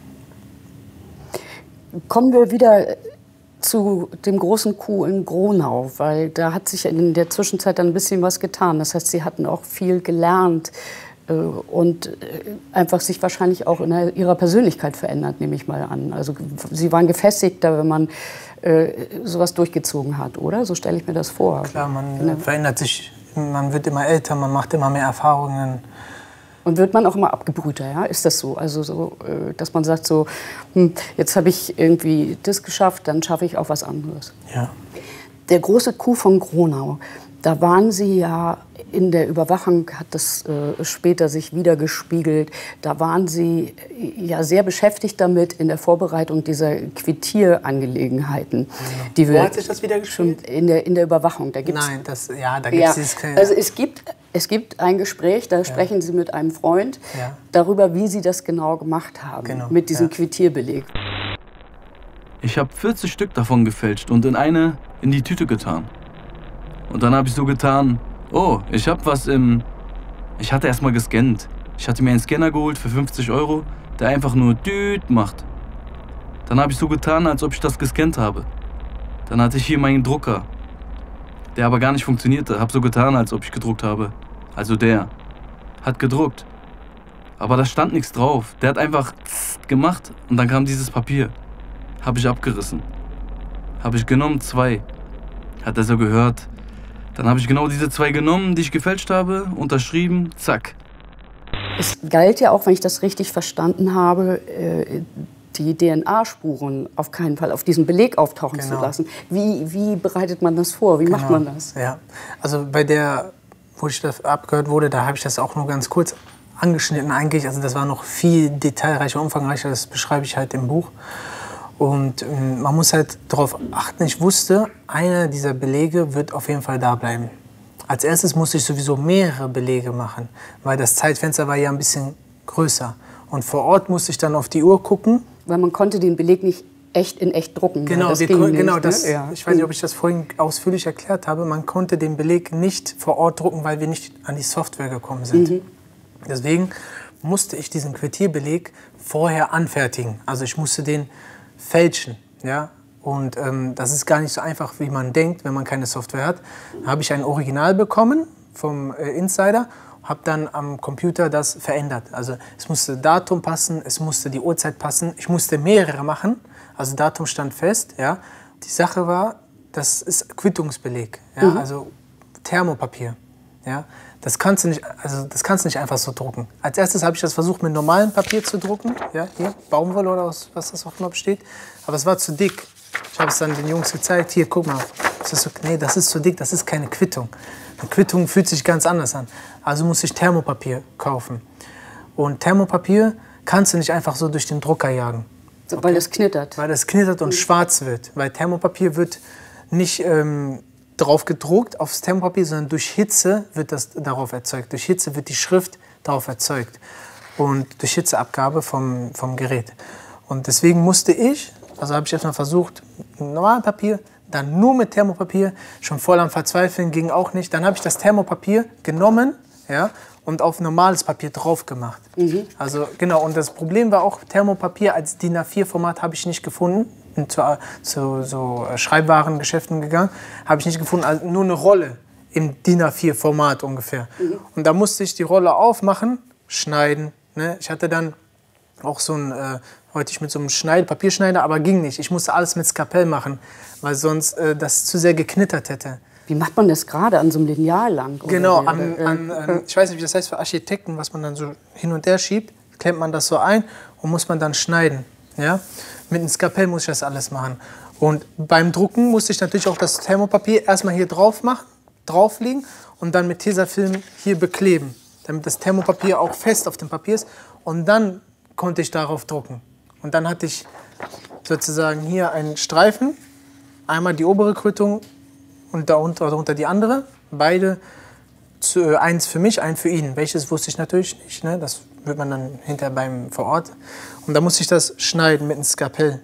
Speaker 1: Kommen wir wieder zu dem großen Coup in Gronau, weil da hat sich in der Zwischenzeit ein bisschen was getan. Das heißt, Sie hatten auch viel gelernt äh, und äh, einfach sich wahrscheinlich auch in der, Ihrer Persönlichkeit verändert, nehme ich mal an. Also Sie waren gefestigter, wenn man äh, sowas durchgezogen hat, oder? So stelle ich mir das vor.
Speaker 2: Klar, man
Speaker 1: genau.
Speaker 2: verändert sich, man wird immer älter, man macht immer mehr Erfahrungen.
Speaker 1: Und wird man auch immer abgebrühter, ja? Ist das so? Also so, dass man sagt so, hm, jetzt habe ich irgendwie das geschafft, dann schaffe ich auch was anderes.
Speaker 2: Ja.
Speaker 1: Der große Coup von Gronau, da waren Sie ja in der Überwachung, hat das äh, später sich wiedergespiegelt, da waren Sie ja sehr beschäftigt damit in der Vorbereitung dieser Quittierangelegenheiten. Ja. Die
Speaker 2: Wo hat sich das wiedergespiegelt?
Speaker 1: In der, in der Überwachung. Da gibt's,
Speaker 2: Nein, das, ja, da gibt es
Speaker 1: ja,
Speaker 2: dieses...
Speaker 1: Also es gibt, es gibt ein Gespräch, da ja. sprechen Sie mit einem Freund
Speaker 2: ja.
Speaker 1: darüber, wie Sie das genau gemacht haben,
Speaker 2: genau.
Speaker 1: mit diesem
Speaker 2: ja.
Speaker 1: Quittierbeleg.
Speaker 3: Ich habe vierzig Stück davon gefälscht und in eine in die Tüte getan. Und dann habe ich so getan, oh, ich habe was im... Ich hatte erstmal gescannt. Ich hatte mir einen Scanner geholt für fünfzig Euro, der einfach nur Düt macht. Dann habe ich so getan, als ob ich das gescannt habe. Dann hatte ich hier meinen Drucker, der aber gar nicht funktionierte. Hab so getan, als ob ich gedruckt habe. Also der hat gedruckt. Aber da stand nichts drauf. Der hat einfach gemacht und dann kam dieses Papier. Habe ich abgerissen. Habe ich genommen, zwei. Hat er so gehört. Dann habe ich genau diese zwei genommen, die ich gefälscht habe, unterschrieben, zack.
Speaker 1: Es galt ja auch, wenn ich das richtig verstanden habe, die D N A-Spuren auf keinen Fall auf diesem Beleg auftauchen
Speaker 2: genau.
Speaker 1: zu lassen. Wie, wie bereitet man das vor? Wie
Speaker 2: genau.
Speaker 1: macht man das?
Speaker 2: Ja. Also bei der, wo ich das abgehört wurde, da habe ich das auch nur ganz kurz angeschnitten eigentlich. Also das war noch viel detailreicher, umfangreicher, das beschreibe ich halt im Buch. Und ähm, man muss halt darauf achten, ich wusste, einer dieser Belege wird auf jeden Fall da bleiben. Als erstes musste ich sowieso mehrere Belege machen, weil das Zeitfenster war ja ein bisschen größer. Und vor Ort musste ich dann auf die Uhr gucken.
Speaker 1: Weil man konnte den Beleg nicht echt in echt drucken.
Speaker 2: Genau,
Speaker 1: das
Speaker 2: wir,
Speaker 1: ging
Speaker 2: genau
Speaker 1: nicht,
Speaker 2: das,
Speaker 1: ne? ja.
Speaker 2: ich weiß nicht, ob ich das vorhin ausführlich erklärt habe. Man konnte den Beleg nicht vor Ort drucken, weil wir nicht an die Software gekommen sind. Mhm. Deswegen musste ich diesen Quittierbeleg vorher anfertigen. Also ich musste den fälschen, ja. Und ähm, das ist gar nicht so einfach, wie man denkt, wenn man keine Software hat. Da habe ich ein Original bekommen vom äh, Insider, habe dann am Computer das verändert. Also es musste Datum passen, es musste die Uhrzeit passen, ich musste mehrere machen. Also Datum stand fest, ja. Die Sache war, das ist Quittungsbeleg, ja, mhm. also Thermopapier, ja. Das kannst du nicht, also das kannst du nicht einfach so drucken. Als erstes habe ich das versucht, mit normalem Papier zu drucken, ja, hier Baumwolle oder aus, was das auch immer besteht. Aber es war zu dick. Ich habe es dann den Jungs gezeigt. Hier, guck mal. Das ist so, nee, das ist zu dick. Das ist keine Quittung. Eine Quittung fühlt sich ganz anders an. Also musste ich Thermopapier kaufen. Und Thermopapier kannst du nicht einfach so durch den Drucker jagen.
Speaker 1: So, weil das knittert.
Speaker 2: Weil das knittert und mhm. schwarz wird. Weil Thermopapier wird nicht ähm, drauf gedruckt aufs Thermopapier, sondern durch Hitze wird das darauf erzeugt. Durch Hitze wird die Schrift darauf erzeugt. Und durch Hitzeabgabe vom, vom Gerät. Und deswegen musste ich, also habe ich erstmal versucht, mit normalem Papier, dann nur mit Thermopapier, schon voll am Verzweifeln, ging auch nicht. Dann habe ich das Thermopapier genommen, ja, und auf normales Papier drauf gemacht. Mhm. Also genau, und das Problem war auch, Thermopapier als D I N A vier Format habe ich nicht gefunden. Bin zu, zu so Schreibwarengeschäften gegangen, habe ich nicht gefunden, also nur eine Rolle im D I N A vier Format ungefähr. Mhm. Und da musste ich die Rolle aufmachen, schneiden. Ne? Ich hatte dann auch so ein, äh, heute ich mit so einem Schneid, Papierschneider, aber ging nicht. Ich musste alles mit Skalpell machen, weil sonst äh, das zu sehr geknittert hätte.
Speaker 1: Wie macht man das gerade an so einem Lineal lang? Oder
Speaker 2: genau,
Speaker 1: oder,
Speaker 2: an,
Speaker 1: äh,
Speaker 2: an, an, ich weiß nicht, wie das heißt für Architekten, was man dann so hin und her schiebt, klemmt man das so ein und muss man dann schneiden. Ja? Mit einem Skalpell muss ich das alles machen. Und beim Drucken musste ich natürlich auch das Thermopapier erstmal hier drauf machen, drauflegen und dann mit Tesafilm hier bekleben, damit das Thermopapier auch fest auf dem Papier ist. und dann konnte ich darauf drucken. Und dann hatte ich sozusagen hier einen Streifen, einmal die obere Quittung und darunter, darunter die andere. Beide, zu, äh, eins für mich, ein für ihn. Welches wusste ich natürlich nicht, ne? Das wird man dann hinterher beim vor Ort. Und da musste ich das schneiden mit einem Skalpell.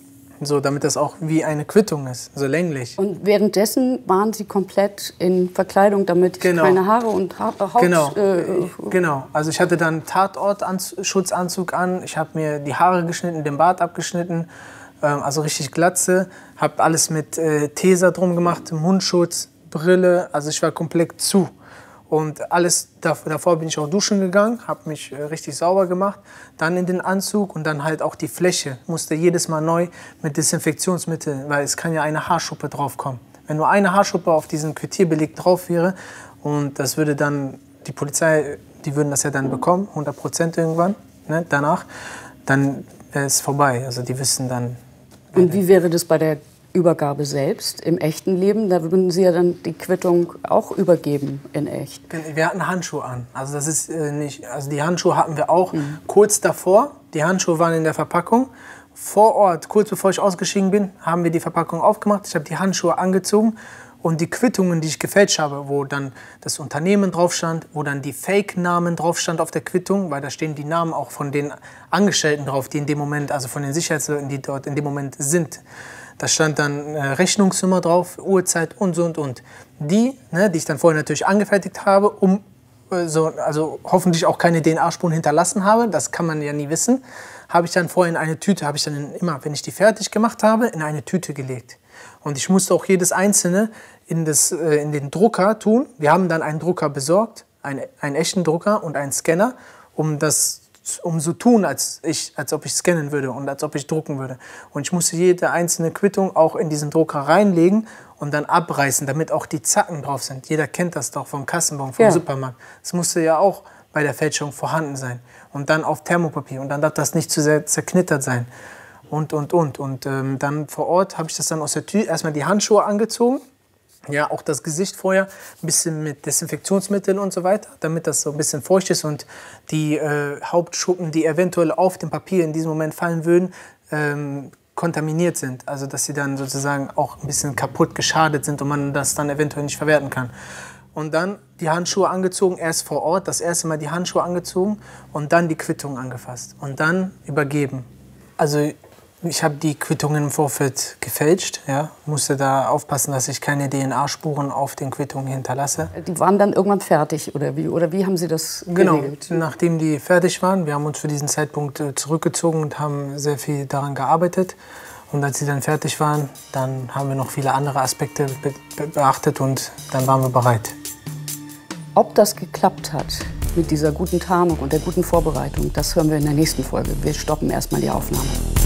Speaker 2: So, damit das auch wie eine Quittung ist, so länglich.
Speaker 1: Und währenddessen waren Sie komplett in Verkleidung, damit
Speaker 2: genau.
Speaker 1: keine Haare und ha Haut...
Speaker 2: Genau.
Speaker 1: Äh,
Speaker 2: genau, also ich hatte dann Tatortschutzanzug an, ich habe mir die Haare geschnitten, den Bart abgeschnitten, ähm, also richtig Glatze, habe alles mit äh, Tesa drum gemacht, Mundschutz, Brille, also ich war komplett zu. Und alles, davor bin ich auch duschen gegangen, habe mich richtig sauber gemacht, dann in den Anzug und dann halt auch die Fläche. Musste jedes Mal neu mit Desinfektionsmittel, weil es kann ja eine Haarschuppe draufkommen. Wenn nur eine Haarschuppe auf diesen Quitierbeleg drauf wäre und das würde dann, die Polizei, die würden das ja dann bekommen, hundert Prozent irgendwann, ne, danach, dann wäre es vorbei. Also die wissen dann...
Speaker 1: Und wie wäre das bei der Übergabe selbst im echten Leben? Da würden Sie ja dann die Quittung auch übergeben in echt.
Speaker 2: Wir hatten Handschuhe an. Also das ist äh, nicht. Also die Handschuhe hatten wir auch mhm. kurz davor. Die Handschuhe waren in der Verpackung. Vor Ort, kurz bevor ich ausgestiegen bin, haben wir die Verpackung aufgemacht. Ich habe die Handschuhe angezogen und die Quittungen, die ich gefälscht habe, wo dann das Unternehmen drauf stand, wo dann die Fake-Namen drauf stand auf der Quittung, weil da stehen die Namen auch von den Angestellten drauf, die in dem Moment, also von den Sicherheitsleuten, die dort in dem Moment sind. Da stand dann äh, Rechnungsnummer drauf, Uhrzeit und so und und. Die, ne, die ich dann vorher natürlich angefertigt habe, um äh, so, also hoffentlich auch keine D N A-Spuren hinterlassen habe, das kann man ja nie wissen, habe ich dann vorher in eine Tüte, habe ich dann in, immer, wenn ich die fertig gemacht habe, in eine Tüte gelegt. Und ich musste auch jedes einzelne in, das, äh, in den Drucker tun. Wir haben dann einen Drucker besorgt, einen, einen echten Drucker und einen Scanner, um das um so tun, als, ich, als ob ich scannen würde und als ob ich drucken würde. Und ich musste jede einzelne Quittung auch in diesen Drucker reinlegen und dann abreißen, damit auch die Zacken drauf sind. Jeder kennt das doch vom Kassenbon, vom ja. Supermarkt. Das musste ja auch bei der Fälschung vorhanden sein. Und dann auf Thermopapier. Und dann darf das nicht zu sehr zerknittert sein. Und, und, und. Und ähm, dann vor Ort habe ich das dann aus der Tür erstmal die Handschuhe angezogen. Ja, auch das Gesicht vorher ein bisschen mit Desinfektionsmittel und so weiter, damit das so ein bisschen feucht ist und die äh, Hauptschuppen, die eventuell auf dem Papier in diesem Moment fallen würden, ähm, kontaminiert sind. Also dass sie dann sozusagen auch ein bisschen kaputt geschadet sind und man das dann eventuell nicht verwerten kann. Und dann die Handschuhe angezogen, erst vor Ort, das erste Mal die Handschuhe angezogen und dann die Quittung angefasst und dann übergeben. Also ich habe die Quittungen im Vorfeld gefälscht, ja, musste da aufpassen, dass ich keine D N A-Spuren auf den Quittungen hinterlasse.
Speaker 1: Die waren dann irgendwann fertig, oder wie, oder wie haben Sie das geregelt?
Speaker 2: Genau, nachdem die fertig waren, wir haben uns für diesen Zeitpunkt zurückgezogen und haben sehr viel daran gearbeitet. Und als sie dann fertig waren, dann haben wir noch viele andere Aspekte be be beachtet und dann waren wir bereit.
Speaker 1: Ob das geklappt hat mit dieser guten Tarnung und der guten Vorbereitung, das hören wir in der nächsten Folge. Wir stoppen erstmal die Aufnahme.